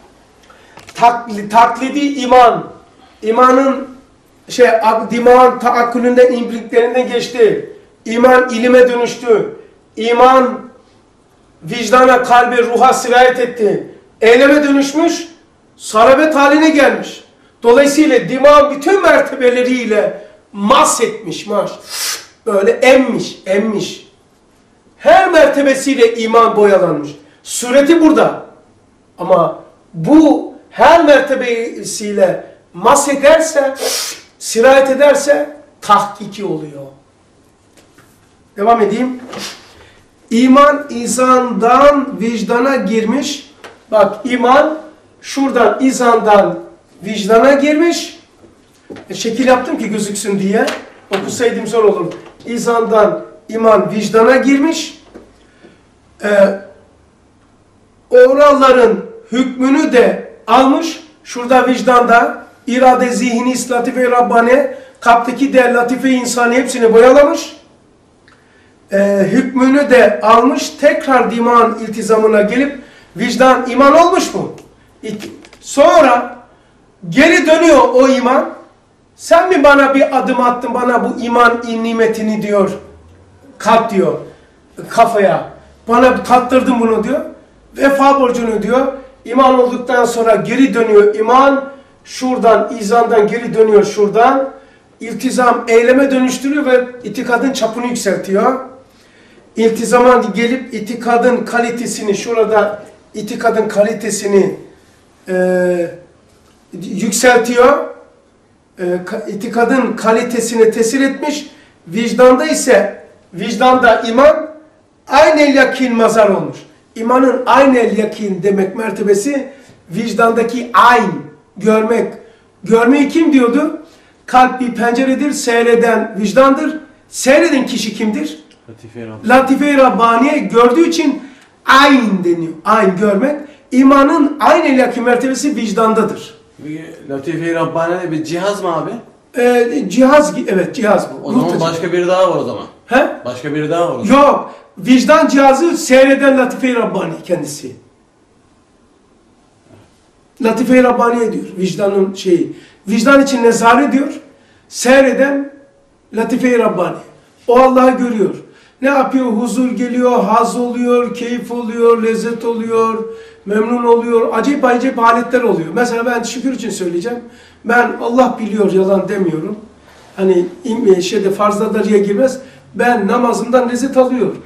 taklidi iman. İmanın dimağın taakkülünden, impliklerinden geçti. İman ilime dönüştü. İman vicdana, kalbe, ruha sirayet etti. Eyleme dönüşmüş, sarabet haline gelmiş. Dolayısıyla dimağın bütün mertebeleriyle mahsetmiş, böyle emmiş. Her mertebesiyle iman boyalanmış. Sureti burada. Ama bu her mertebesiyle mahsederse, sirayet ederse tahkiki oluyor. Devam edeyim. İman izandan vicdana girmiş. Bak iman şuradan izandan vicdana girmiş. Şekil yaptım ki gözüksün diye. Okusaydım zor olur. İzandan iman vicdana girmiş. Oraların hükmünü de almış. Şurada vicdanda irade, zihni, latife-i Rabbani, kalpteki de latife-i insani hepsini boyalamış. Hükmünü de almış. Tekrar dimağın iltizamına gelip vicdan iman olmuş mu? Sonra geri dönüyor o iman. Sen mi bana bir adım attın, bana bu iman nimetini diyor. Kat diyor kafaya. Bana tattırdın bunu diyor. Vefa borcunu diyor. İman olduktan sonra geri dönüyor iman. Şuradan, izandan geri dönüyor şuradan. İltizam eyleme dönüştürüyor ve itikadın çapını yükseltiyor. İltizama gelip itikadın kalitesini, şurada itikadın kalitesini yükseltiyor. İtikadın kalitesini tesir etmiş. Vicdanda ise, vicdanda iman aynel yakin mazar olmuş. İmanın aynel yakin demek mertebesi vicdandaki ayn, görmek. Görmeyi kim diyordu? Kalp bir penceredir, seyreden vicdandır. Seyreden kişi kimdir? Latife-i Rabbaniye gördüğü için ayn deniyor. Ayn görmek. İmanın aynel yakin mertebesi vicdandadır. Latife-i Rabbani bir cihaz mı abi? Cihaz, evet cihaz bu. O zaman başka biri daha var o zaman. He? Başka biri daha var o zaman. Yok. Vicdan cihazı seyreden Latife-i Rabbani kendisi. Latife-i Rabbaniye diyor. Vicdanın şeyi. Vicdan için nezare diyor. Seyreden Latife-i Rabbani. O Allah'ı görüyor. Ne yapıyor? Huzur geliyor, haz oluyor, keyif oluyor, lezzet oluyor, memnun oluyor. Acayip haletler oluyor. Mesela ben şükür için söyleyeceğim. Ben Allah biliyor, yalan demiyorum. Hani farzlarıya girmez. Ben namazımdan lezzet alıyorum.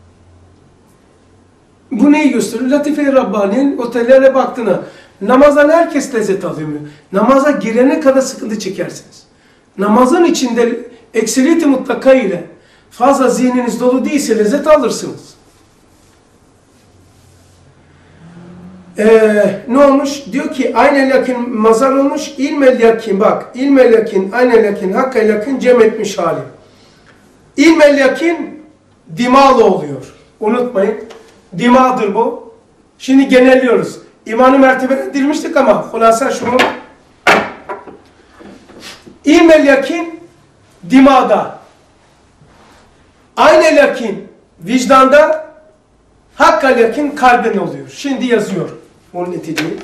Bu neyi gösteriyor? Latife-i Rabbani'nin otellere baktığına. Namazdan herkes lezzet alıyor. Namaza girene kadar sıkıntı çekersiniz. Namazın içinde ekseriyeti mutlaka ile fazla zihniniz dolu değilse lezzet alırsınız. Ne olmuş? Diyor ki aynel yakin mazar olmuş, ilmel yakin bak. İlmel yakin, aynel yakin, hakkel yakin cem etmiş hali. İlmel yakin dimalı oluyor. Unutmayın. Dimadır bu. Şimdi genelliyoruz. İmanı mertebelendirmiştik ama hulasa şunu. İlmel yakin dimada. Aynel yakin vicdanda, hakkal yakin kalben oluyor. Şimdi yazıyor onun neticeyi.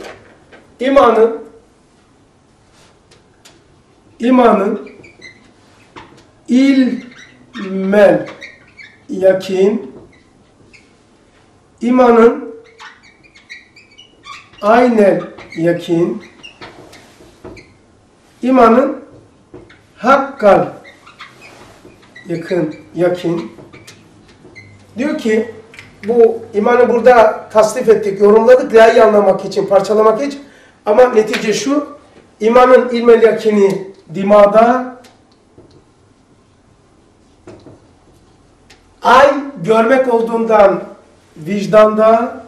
İmanın ilmel yakin, imanın aynel yakin, imanın hakkal yakin. Diyor ki bu imanı burada tasnif ettik, yorumladık daha iyi anlamak için, parçalamak için. Ama netice şu, imanın ilmel yakini dimada, ay görmek olduğundan vicdanda,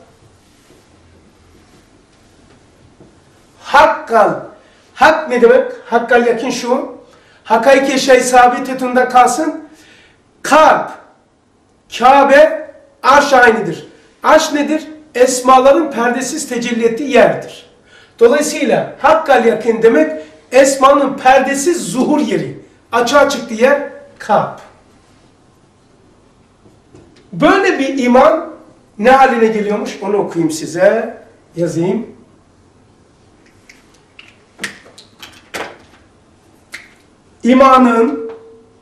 hakkal, hak ne demek? Hakkal yakin şu, hakaiki şey sabit etundan kalsın, kalp, Kabe, arş aynıdır. Arş nedir? Esmaların perdesiz tecelli ettiği yerdir. Dolayısıyla hakkal yakin demek, esmanın perdesiz zuhur yeri. Açığa çıktığı yer, kalp. Böyle bir iman ne haline geliyormuş? Onu okuyayım size. Yazayım. İmanın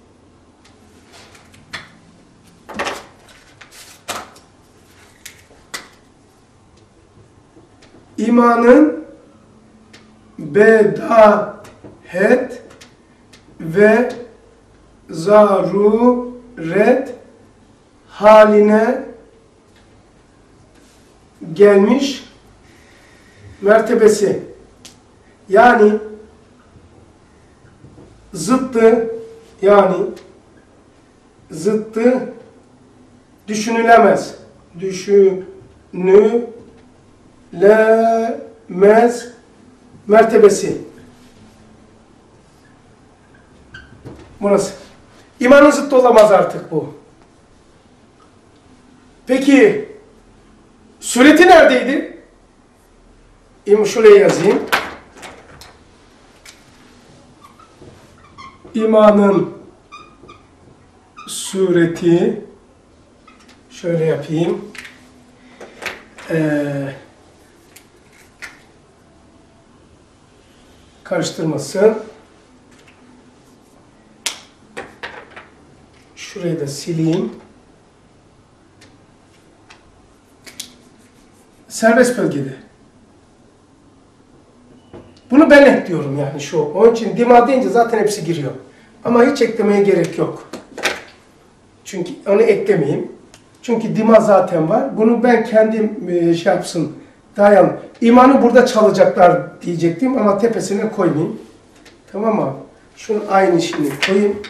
bedahet ve zaruret haline gelmiş mertebesi. Yani zıttı düşünülemez. Düşünülemez mertebesi. Burası. İmanın zıttı olamaz artık bu. Peki sureti neredeydi? Şuraya yazayım. İmanın sureti şöyle yapayım. Karıştırmasın. Şurayı da sileyim. Serbest bölgede. Bunu ben ekliyorum yani şu. Onun için dima deyince zaten hepsi giriyor. Ama hiç eklemeye gerek yok. Çünkü onu eklemeyeyim. Çünkü dima zaten var. Bunu ben kendim şey yapsın. Dayan. İmanı burada çalacaklar diyecektim ama tepesine koymayayım. Tamam mı? Şunun aynı şimdi koyayım.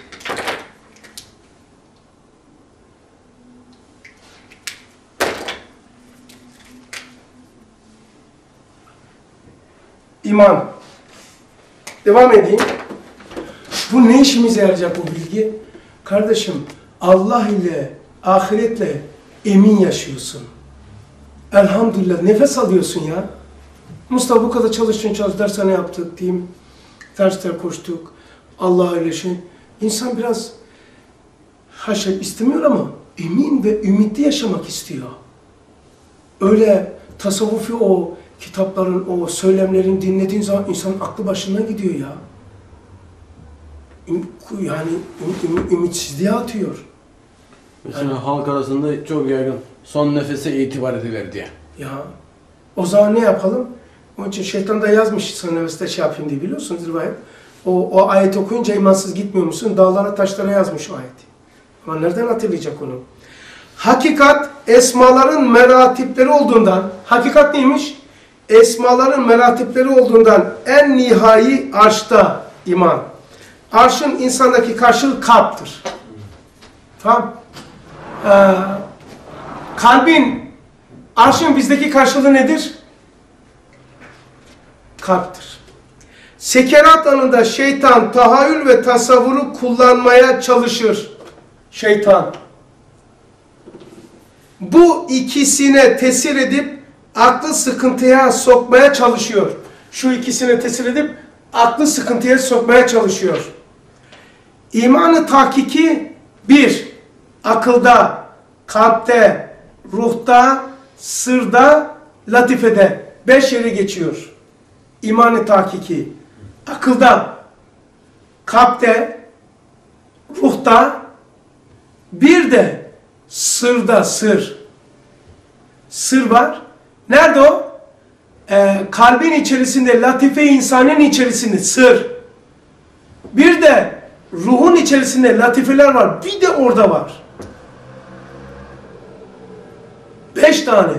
İman. Devam edeyim. Bu ne işimize yarayacak bu bilgi? Kardeşim, Allah ile, ahiretle emin yaşıyorsun. Elhamdülillah, nefes alıyorsun ya. Mustafa bu kadar çalıştın, dershane yaptık diyeyim. Dersler koştuk. Allah ile şey. İnsan biraz haşa istemiyor ama emin ve ümitli yaşamak istiyor. Öyle tasavvufi o kitapların, o söylemlerin dinlediğin zaman insanın aklı başından gidiyor ya. Yani ümitsizliğe atıyor. Mesela yani, halk arasında çok yaygın son nefese itibar edilir diye. Ya o zaman ne yapalım? Onun için şeytan da yazmış son nefeste şey yapayım diye, biliyorsunuz rivayet. O ayet okuyunca imansız gitmiyor musun? Dağlara taşlara yazmış o ayeti. Ama nereden hatırlayacak onu? Hakikat esmaların meratipleri olduğundan, hakikat neymiş? Esmaların meratipleri olduğundan en nihai arşta iman. Arşın insandaki karşılığı kalptir. Tamam. Kalbin, arşın bizdeki karşılığı nedir? Kalptir. Sekerat anında şeytan tahayyül ve tasavvuru kullanmaya çalışır. Şeytan. Bu ikisine tesir edip aklı sıkıntıya sokmaya çalışıyor. Şu ikisine tesir edip aklı sıkıntıya sokmaya çalışıyor. İmanı tahkiki bir, akılda, kalpte, ruhta, sırda, latifede 5 yere geçiyor. İmanı tahkiki. Akılda, kalpte, ruhta, bir de sırda, sır. Sır var. Nerede o? Kalbin içerisinde, latife insanın içerisinde sır. Bir de ruhun içerisinde latifeler var. Bir de orada var. 5 tane.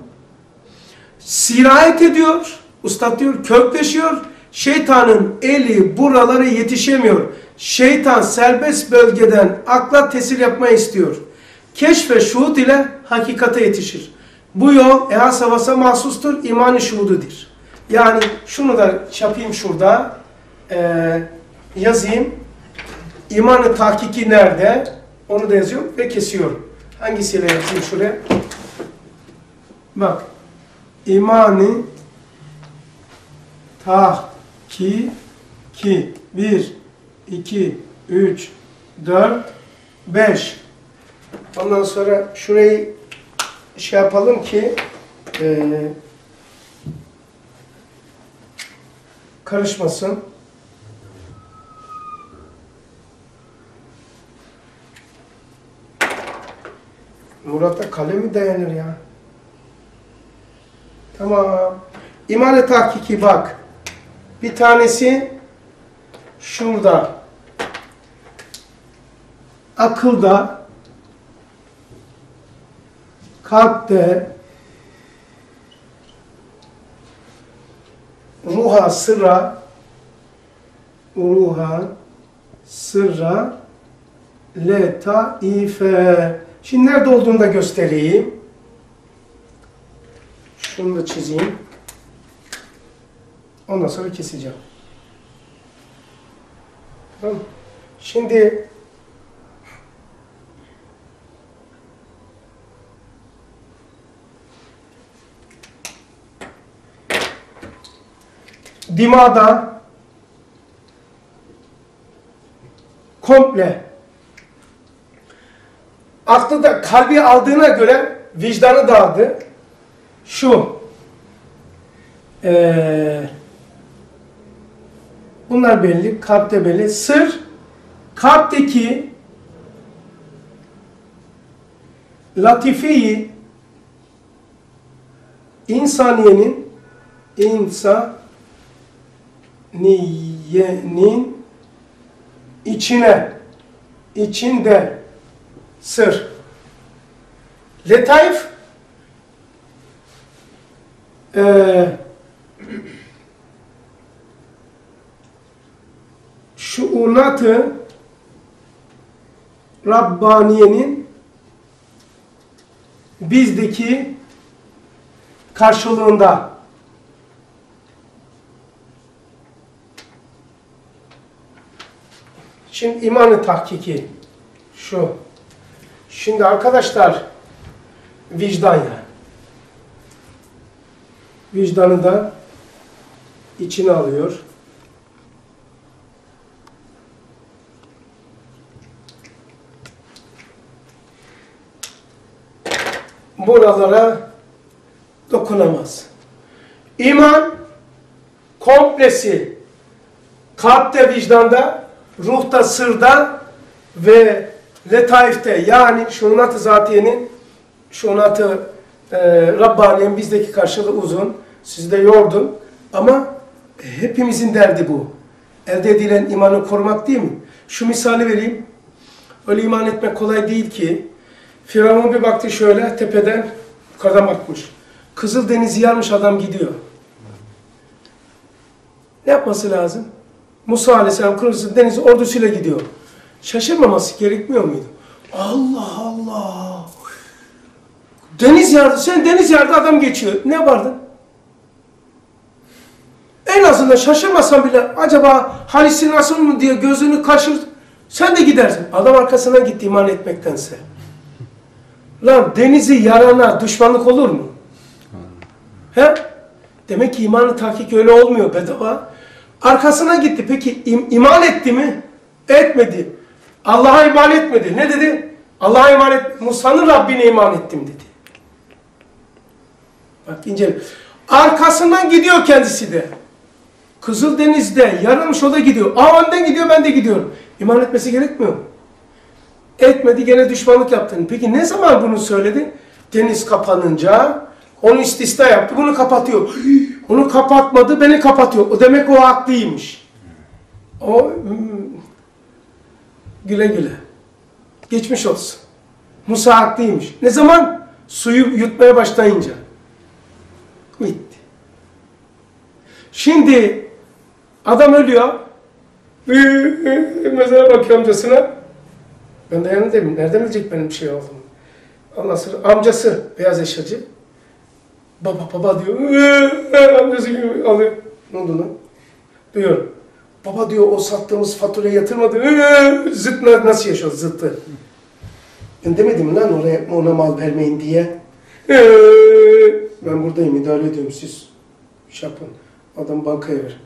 Sirayet ediyor. Ustad diyor, kökleşiyor. Şeytanın eli buralara yetişemiyor. Şeytan serbest bölgeden akla tesir yapmayı istiyor. Keşf ve şuhud ile hakikate yetişir. Bu yol ehas havasa mahsustur, iman-ı şuhududur. Yani şunu da yapayım şurada, yazayım. İman-ı tahkiki nerede? Onu da yazıyorum ve kesiyorum. Hangisiyle yazayım şuraya? Bak, iman-ı tahkiki 1, 2, 3, 4, 5. Ondan sonra şurayı şey yapalım ki karışmasın. Murat'a kalem mi dayanır ya? Tamam. İman-ı tahkiki bak. Bir tanesi şurada. Akılda, kalpte, ruha, sırra, letaife. Şimdi nerede olduğunu da göstereyim. Şunu da çizeyim. Ondan sonra keseceğim. Tamam. Şimdi dimağda komple aklı da kalbi aldığına göre vicdanı da aldı. Şu bunlar belli, kalpte belli. Sır, kalpteki latifeyi insaniyenin içinde sır. Letaif şuunat-ı Rabbaniye'nin bizdeki karşılığında. Şimdi iman-ı tahkiki şu. Şimdi arkadaşlar vicdan ya. Vicdanı da içine alıyor. Buralara dokunamaz. İman komplesi kalpte, vicdanda, ruhta, sırda ve letaifte, yani şunat-ı zatiyenin, şunat-ı Rabbaniye'nin bizdeki karşılığı uzun. Sizi de yordum. Ama hepimizin derdi bu. Elde edilen imanı korumak değil mi? Şu misali vereyim. Öyle iman etmek kolay değil ki. Firavun bir baktı şöyle tepeden, yukarıdan bakmış. Kızıldeniz'i yarmış, adam gidiyor. Ne yapması lazım? Musa Aleyhisselam Kıbrıs Deniz ordusuyla gidiyor. Şaşırmaması gerekmiyor muydu? Allah Allah! Deniz yardı, sen deniz yardı adam geçiyor. Ne vardın? En azından şaşırmasan bile acaba halüsinasyon mu diye gözünü kaşır, sen de gidersin. Adam arkasına gitti iman etmektense. Lan denizi yarana düşmanlık olur mu? He? Demek ki imanı tahkik öyle olmuyor bedava. Arkasına gitti. Peki iman etti mi? Etmedi. Allah'a iman etmedi. Ne dedi? Allah'a iman et. Musa'nın Rabbine iman ettim dedi. Bak incele. Arkasından gidiyor kendisi de. Kızıldeniz'de yarılmış o da gidiyor. Önden gidiyor ben de gidiyorum. İman etmesi gerekmiyor mu? Etmedi gene düşmanlık yaptın. Peki ne zaman bunu söyledi? Deniz kapanınca onu istisna yaptı. Bunu kapatıyor. Onu kapatmadı beni kapatıyor. O demek o haklıymış. O güle güle. Geçmiş olsun. Musa haklıymış. Ne zaman? Suyu yutmaya başlayınca. Bitti. Şimdi adam ölüyor. Mezara bakıyor amcasına. Ben de yanındayım. Nereden bilecek benim bir şey olduğumu? Ondan sonra amcası beyaz eşyacı. Baba diyor. Amcası gibi alıyor. Ne oldu lan? Diyor. Baba diyor o sattığımız faturayı yatırmadı. Zıt nasıl yaşıyor zıttı? Ben demedim lan oraya ona mal vermeyin diye. Ben buradayım idare ediyorum siz. Şey yapın. Adam bankaya ver.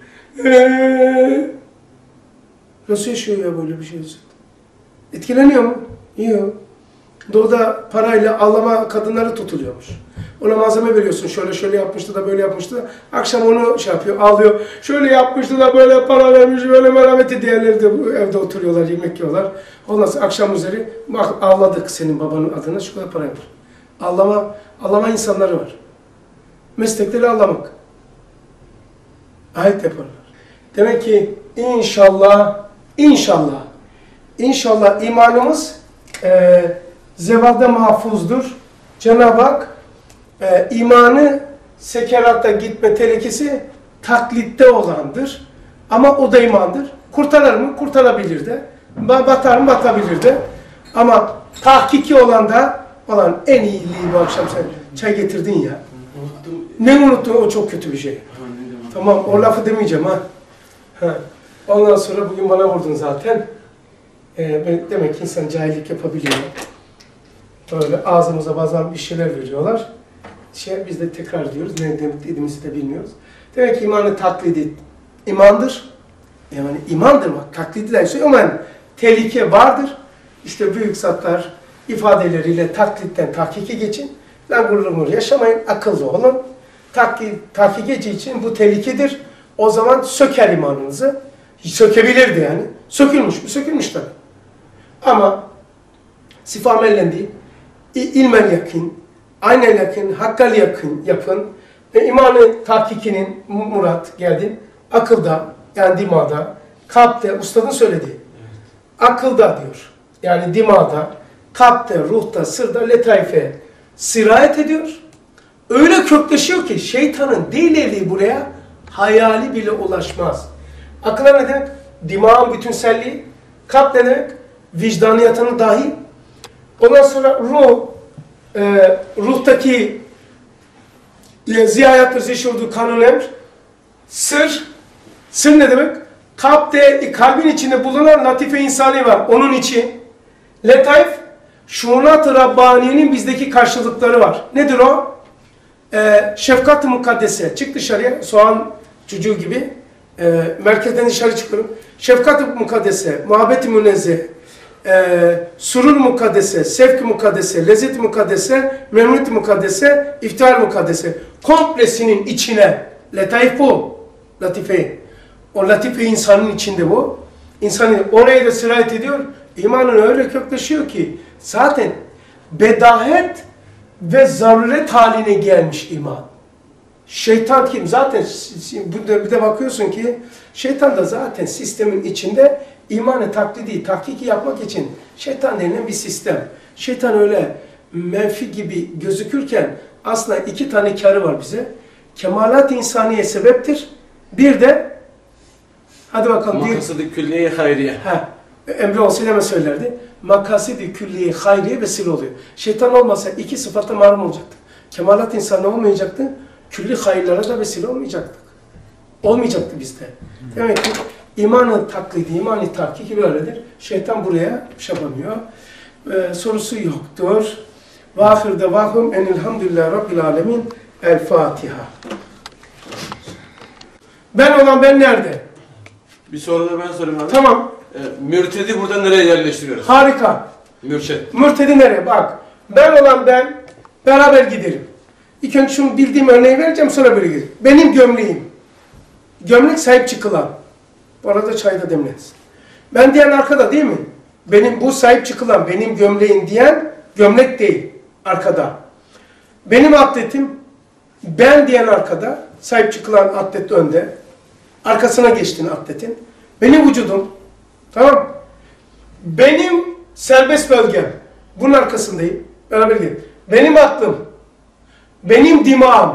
Nasıl yaşıyor ya böyle bir şey zıt? Etkileniyor mu? Yok. Doğuda parayla ağlama kadınları tutuluyormuş. Ona malzeme veriyorsun. Şöyle şöyle yapmıştı da böyle yapmıştı da. Akşam onu şey yapıyor, ağlıyor. Şöyle yapmıştı da böyle para vermiş, böyle merhameti diğerleri de bu evde oturuyorlar, yemek yiyorlar. Ondan sonra akşam üzeri bak ağladık senin babanın adına şu kadar para var. Ağlama insanları var. Meslekleri ağlamak. Ayet yaparlar. Demek ki İnşallah imanımız zevalde mahfuzdur. Cenab-ı Hak imanı sekeratta gitme tehlikesi taklitte olandır. Ama o da imandır. Kurtarır mı? Kurtarabilir de. Batar mı? Batabilir de. Ama tahkiki olan en iyiliği bu akşam sen çay getirdin ya. Unuttum. Ne unuttun? O çok kötü bir şey. Tamam o lafı demeyeceğim ha. Ondan sonra bugün bana vurdun zaten. Demek ki insan cahillik yapabiliyor. Böyle ağzımıza bazen bir şeyler veriyorlar. Biz de tekrar diyoruz. Ne dediğimizi de bilmiyoruz. Demek ki imanı taklidi imandır. Yani imandır bak. Taklidi de şey ama tehlike vardır. İşte büyük zatlar ifadeleriyle taklitten tahkike geçin. Langurlumur yaşamayın. Akıllı olun. Tahkike için bu tehlikedir. O zaman söker imanınızı. Sökebilirdi yani. Sökülmüş mü? Sökülmüş tabii. Ama sifamellen değil, ilmel yakın, aynel yakın, hakkal yakın yapın. İmanı tahkikinin murat geldi. Akılda, yani dimada, kalpte, ustadın söylediği. Akılda diyor. Yani dimada, kalpte, ruhta, sırda, letaife sirayet ediyor. Öyle kökleşiyor ki şeytanın deliliği buraya hayali bile ulaşmaz. Akıla ne demek? Dimağın bütünselliği. Kalp ne demek? Vicdaniyatını dahi. Ondan sonra ruhtaki ziyayat ve zeşurdu kanun emr. Sır ne demek? Kalbin içinde bulunan latife insani var. Onun içi. Letaif, şuunat-ı Rabbani'nin bizdeki karşılıkları var. Nedir o? Şefkat-ı mukaddese. Çık dışarıya, soğan çocuğu gibi. Merkezden dışarı çıkıyorum. Şefkat-ı mukaddese, muhabbet-i münezzeh, surur mukaddese, sevk-i mukaddese, lezzet-i mukaddese, memnuniyet-i mukaddese, iftihar mukaddese. Komplesinin içine, letaif bu, latife. O latife insanın içinde bu. İnsanı oraya da sirayet ediyor. İmanın öyle kökleşiyor ki zaten bedahet ve zaruret haline gelmiş iman. Şeytan kim? Zaten bir de bakıyorsun ki şeytan da zaten sistemin içinde imanı taklidi, tahkiki yapmak için şeytan denilen bir sistem. Şeytan öyle menfi gibi gözükürken aslında iki tane karı var bize. Kemalat-ı insaniye sebeptir. Bir de Hadi bakalım. Makasıdı külliye hayriye. Emre olsaydı hemen söylerdi. Makasidi külliye hayriye vesile oluyor. Şeytan olmasa iki sıfatla mahrum olacaktı. Kemalat insanı olmayacaktı. Külli hayırlara da vesile olmayacaktık. Olmayacaktı bizde. Demek ki imanın taklidi, imanı tahkiki böyledir. Şeytan buraya yapamıyor. Sorusu yoktur. Ve ahir devahum enilhamdülillahi rabbil alemin. El Fatiha. Ben olan ben nerede? Bir soru da ben sorayım abi. Tamam. Mürtedi burada nereye yerleştiriyoruz? Harika. Mürşet. Mürtedi nereye? Bak. Ben olan ben beraber giderim. İlk önce şunu bildiğim örneği vereceğim, sonra böyle giderim. Benim gömleğim. Gömlek sahip çıkılan. Bu arada çayda demlensin. Ben diyen arkada değil mi? Benim bu sahip çıkılan, benim gömleğim diyen gömlek değil. Arkada. Benim atletim, ben diyen arkada. Sahip çıkılan atlet önde. Arkasına geçtin atletin. Benim vücudum. Tamam. Benim serbest bölgem. Bunun arkasındayım. Beraber gidelim. Benim aklım. Benim dimağım.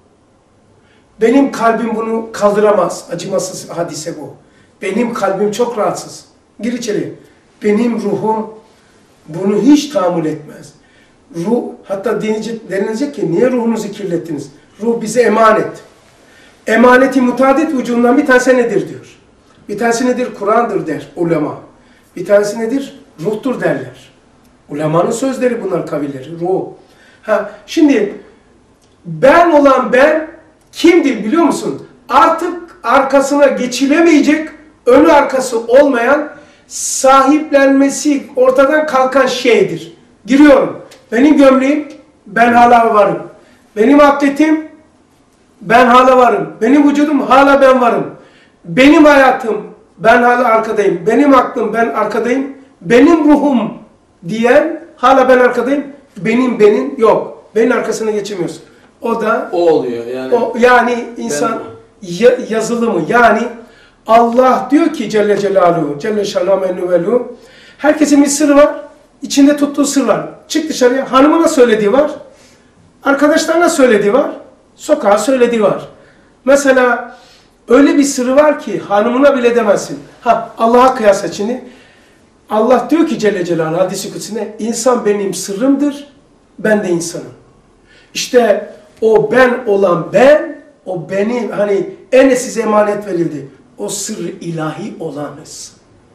Benim kalbim bunu kaldıramaz. Acımasız hadise bu. Benim kalbim çok rahatsız. Gir içeri. Benim ruhum bunu hiç tahammül etmez. Ruh, hatta denilecek ki niye ruhunuzu kirlettiniz? Ruh bize emanet. Emaneti mutadet vücudundan bir tanesi nedir diyor. Bir tanesi nedir? Kur'an'dır der ulema. Bir tanesi nedir? Ruhtur derler. Ulemanın sözleri bunlar, kavilleri. Ruh. Şimdi ben olan ben kimdir biliyor musun? Artık arkasına geçilemeyecek, önü arkası olmayan, sahiplenmesi ortadan kalkan şeydir. Giriyorum. Benim gömleğim, ben hala varım. Benim atletim, ben hala varım. Benim vücudum, hala ben varım. Benim hayatım, ben hala arkadayım. Benim aklım, ben arkadayım. Benim ruhum diyen, hala ben arkadayım. Benim yok. Benim arkasına geçemiyorsun. O da O oluyor yani. Yani insan yazılımı, yani Allah diyor ki Celle Celaluhu, Celle Şanâ Menüvelû, herkesin bir sırrı var, içinde tuttuğu sır var. Çık dışarıya, hanımına söylediği var, arkadaşlarına söylediği var, sokağa söylediği var. Mesela öyle bir sırrı var ki hanımına bile demezsin. Allah'a kıyas et şimdi. Allah diyor ki Celle Celaluhu hadis-i kutsine, insan benim sırrımdır, ben de insanım. İşte o ben olan ben, o benim, hani size emanet verildi. O sırrı ilahi olanız.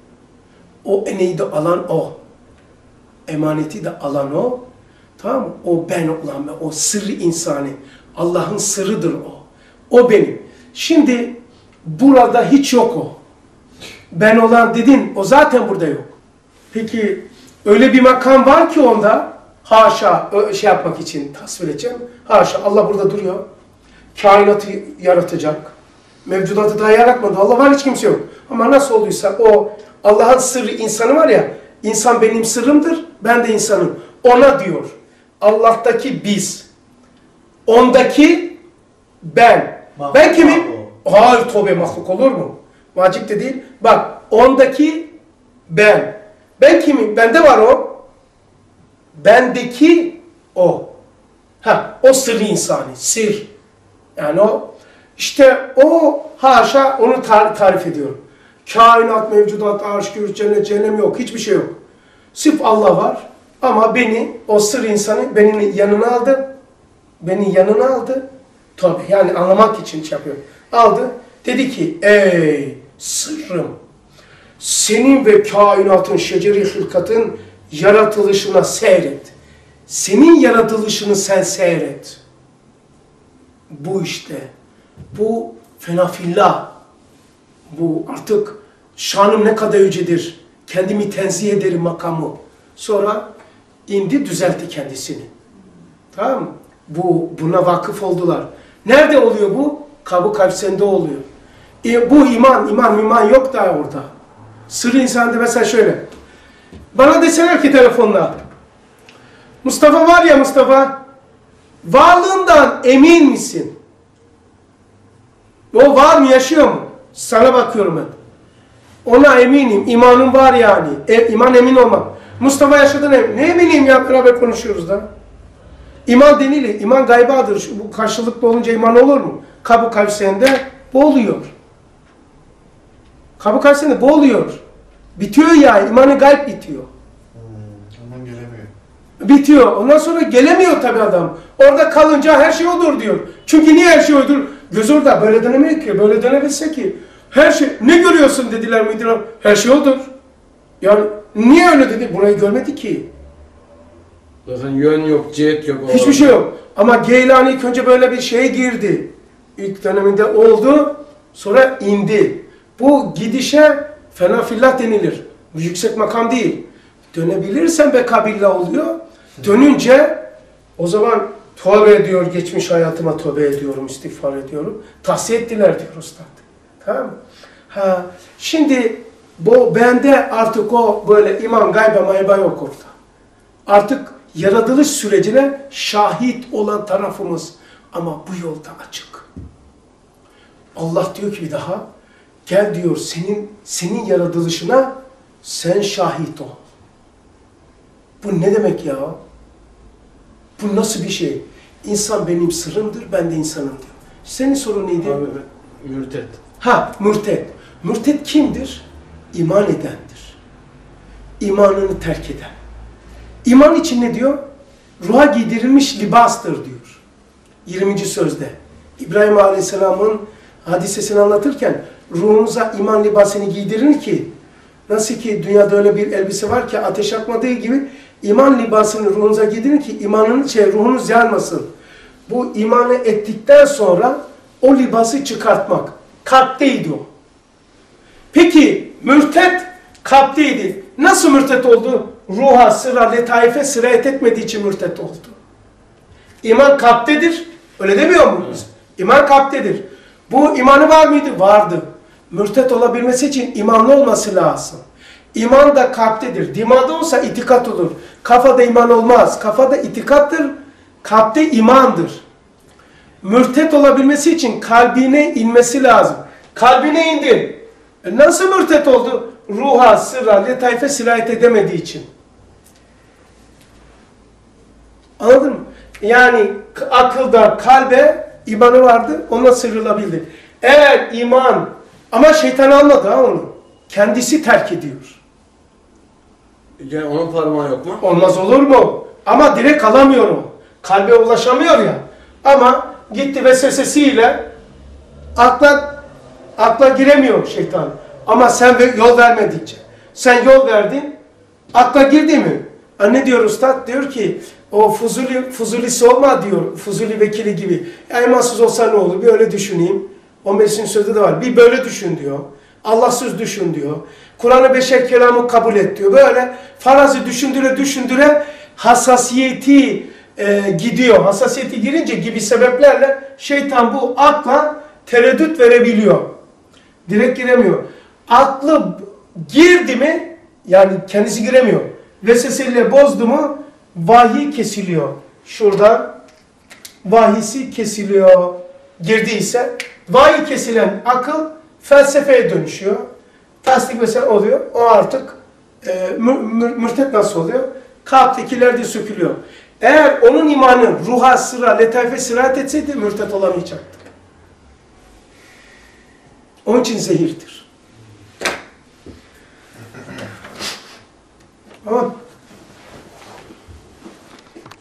O neydi alan o. Emaneti de alan o. Tamam mı? O ben olan ben, o sırrı insani. Allah'ın sırrıdır o. O benim. Şimdi burada hiç yok o. Ben olan dedin, o zaten burada yok. Peki öyle bir makam var ki onda, haşa şey yapmak için tasvir edeceğim. Haşa Allah burada duruyor. Kainatı yaratacak. Mevcudatı daha yaratmadı. Allah var, hiç kimse yok. Ama nasıl olduysa o Allah'ın sırrı insanı var ya, insan benim sırrımdır, ben de insanım. Ona diyor. Allah'taki biz. Ondaki ben. Ben kimim? Hayır, tövbe, mahluk olur mu? Vacip de değil. Bak, ondaki ben. Ben kimim? Bende var o. Bendeki o. O sırrı insani. Sır. Yani o. İşte o haşa onu tarif ediyor. Kainat, mevcudat, arş, gürüç, cennet, cehennem yok. Hiçbir şey yok. Sırf Allah var. Ama beni, o sır insanı beni yanına aldı. Beni yanına aldı. Tabii yani anlamak için şey yapıyor. Aldı. Dedi ki ey sırrım, senin ve kainatın, şeceri hılkatın yaratılışına seyret. Senin yaratılışını sen seyret. Bu işte. Bu fenafillah. Bu artık şanım ne kadar yücedir. Kendimi tenzih ederim makamı. Sonra indi düzeltti kendisini. Tamam mı? Buna vakıf oldular. Nerede oluyor bu? Kabı kalpsende oluyor. Bu iman yok daha orada. Sırrı insanda mesela şöyle. Bana deseler ki telefonla, Mustafa var ya Mustafa, varlığından emin misin? O var mı, yaşıyor mu? Sana bakıyorum ben. Ona eminim, imanım var yani. İman emin olmak. Mustafa yaşadığına ne eminim ya, beraber konuşuyoruz da. İman denilir, iman gaybadır. Bu karşılıklı olunca iman olur mu? Kabı kalp sende bu oluyor. Kabir karşısında boğuluyor. Bitiyor ya, imanı gayb bitiyor. Ondan gelemiyor. Bitiyor. Ondan sonra gelemiyor tabii adam. Orada kalınca her şey odur diyor. Çünkü niye her şey odur? Göz orada. Böyle dönemiyor ki. Böyle dönebilse ki. Her şey. Ne görüyorsun dediler müdüre. Her şey odur. Yani niye öyle dedi? Burayı görmedi ki. Zaten yön yok, cihet yok. Hiçbir şey yok. Ama Geylani ilk önce böyle bir şeye girdi. İlk döneminde oldu. Sonra indi. Bu gidişe fenafillah denilir. Bu yüksek makam değil. Dönebilirsen bekabillah oluyor. Dönünce o zaman tövbe ediyor, geçmiş hayatıma tövbe ediyorum, istiğfar ediyorum. Tahsiye ettiler diyor Üstad. Tamam mı? Ha, şimdi bu bende artık o böyle iman gayba mayba yok orada. Artık yaratılış sürecine şahit olan tarafımız. Ama bu yolda açık. Allah diyor ki bir daha, gel diyor senin yaratılışına sen şahit ol. Bu ne demek ya? Bu nasıl bir şey? İnsan benim sırrımdır, ben de insanım diyor. Senin sorun neydi? Abi, mürtet. Ha, mürted. Mürted kimdir? İman edendir. İmanını terk eden. İman için ne diyor? Ruha giydirilmiş libastır diyor. 20. sözde. İbrahim Aleyhisselam'ın hadisesini anlatırken ruhunuza iman libasını giydirin ki nasıl ki dünyada öyle bir elbise var ki ateş yakmadığı gibi iman libasını ruhunuza giydirin ki ruhunuz yanmasın. Bu imanı ettikten sonra o libası çıkartmak. Kalpteydi o. Peki mürtet kalpteydi. Nasıl mürtet oldu? Ruha, sıra, letaife sirayet etmediği için mürtet oldu. İman kalptedir. Öyle demiyor muyuz? İman kalptedir. Bu imanı var mıydı? Vardı. Mürtet olabilmesi için imanlı olması lazım. İman da kalptedir. Dimağda olsa itikat olur. Kafada iman olmaz. Kafada itikattır. Kalpte imandır. Mürtet olabilmesi için kalbine inmesi lazım. Kalbine indi. Nasıl mürtet oldu? Ruha, sırra, letaife sirayet edemediği için. Anladın mı? Yani akılda, kalbe imanı vardı, ona sıyrılabildi. Eğer iman, ama şeytan almadı ha onu. Kendisi terk ediyor. Yani onun parmağı yok mu? Olmaz olur mu? Ama direkt alamıyor o. Kalbe ulaşamıyor ya. Ama gitti vesvesesiyle akla giremiyor şeytan. Ama sen yol vermedikçe. Sen yol verdin, akla girdi mi? Ne diyor Üstad? Diyor ki, o fuzulisi olma diyor, fuzuli vekili gibi. Ya imansız olsa ne olur? Bir öyle düşüneyim. 15. sözde de var. Bir böyle düşün diyor. Allahsız düşün diyor. Kur'an-ı beşer kelamı kabul et diyor. Böyle farazı düşündüre hassasiyeti gidiyor. Hassasiyeti girince gibi sebeplerle şeytan bu akla tereddüt verebiliyor. Direkt giremiyor. Aklı girdi mi, yani kendisi giremiyor. Vesveseyle bozdu mu vahiy kesiliyor. Şurada vahisi kesiliyor. Girdiyse vahiy kesilen akıl felsefeye dönüşüyor. Tasdik mesela oluyor. O artık mürtet nasıl oluyor? Kalptekiler de sökülüyor. Eğer onun imanı ruha, sıra, letaife sirayet etseydi mürtet olamayacaktı. Onun için zehirdir. Tamam.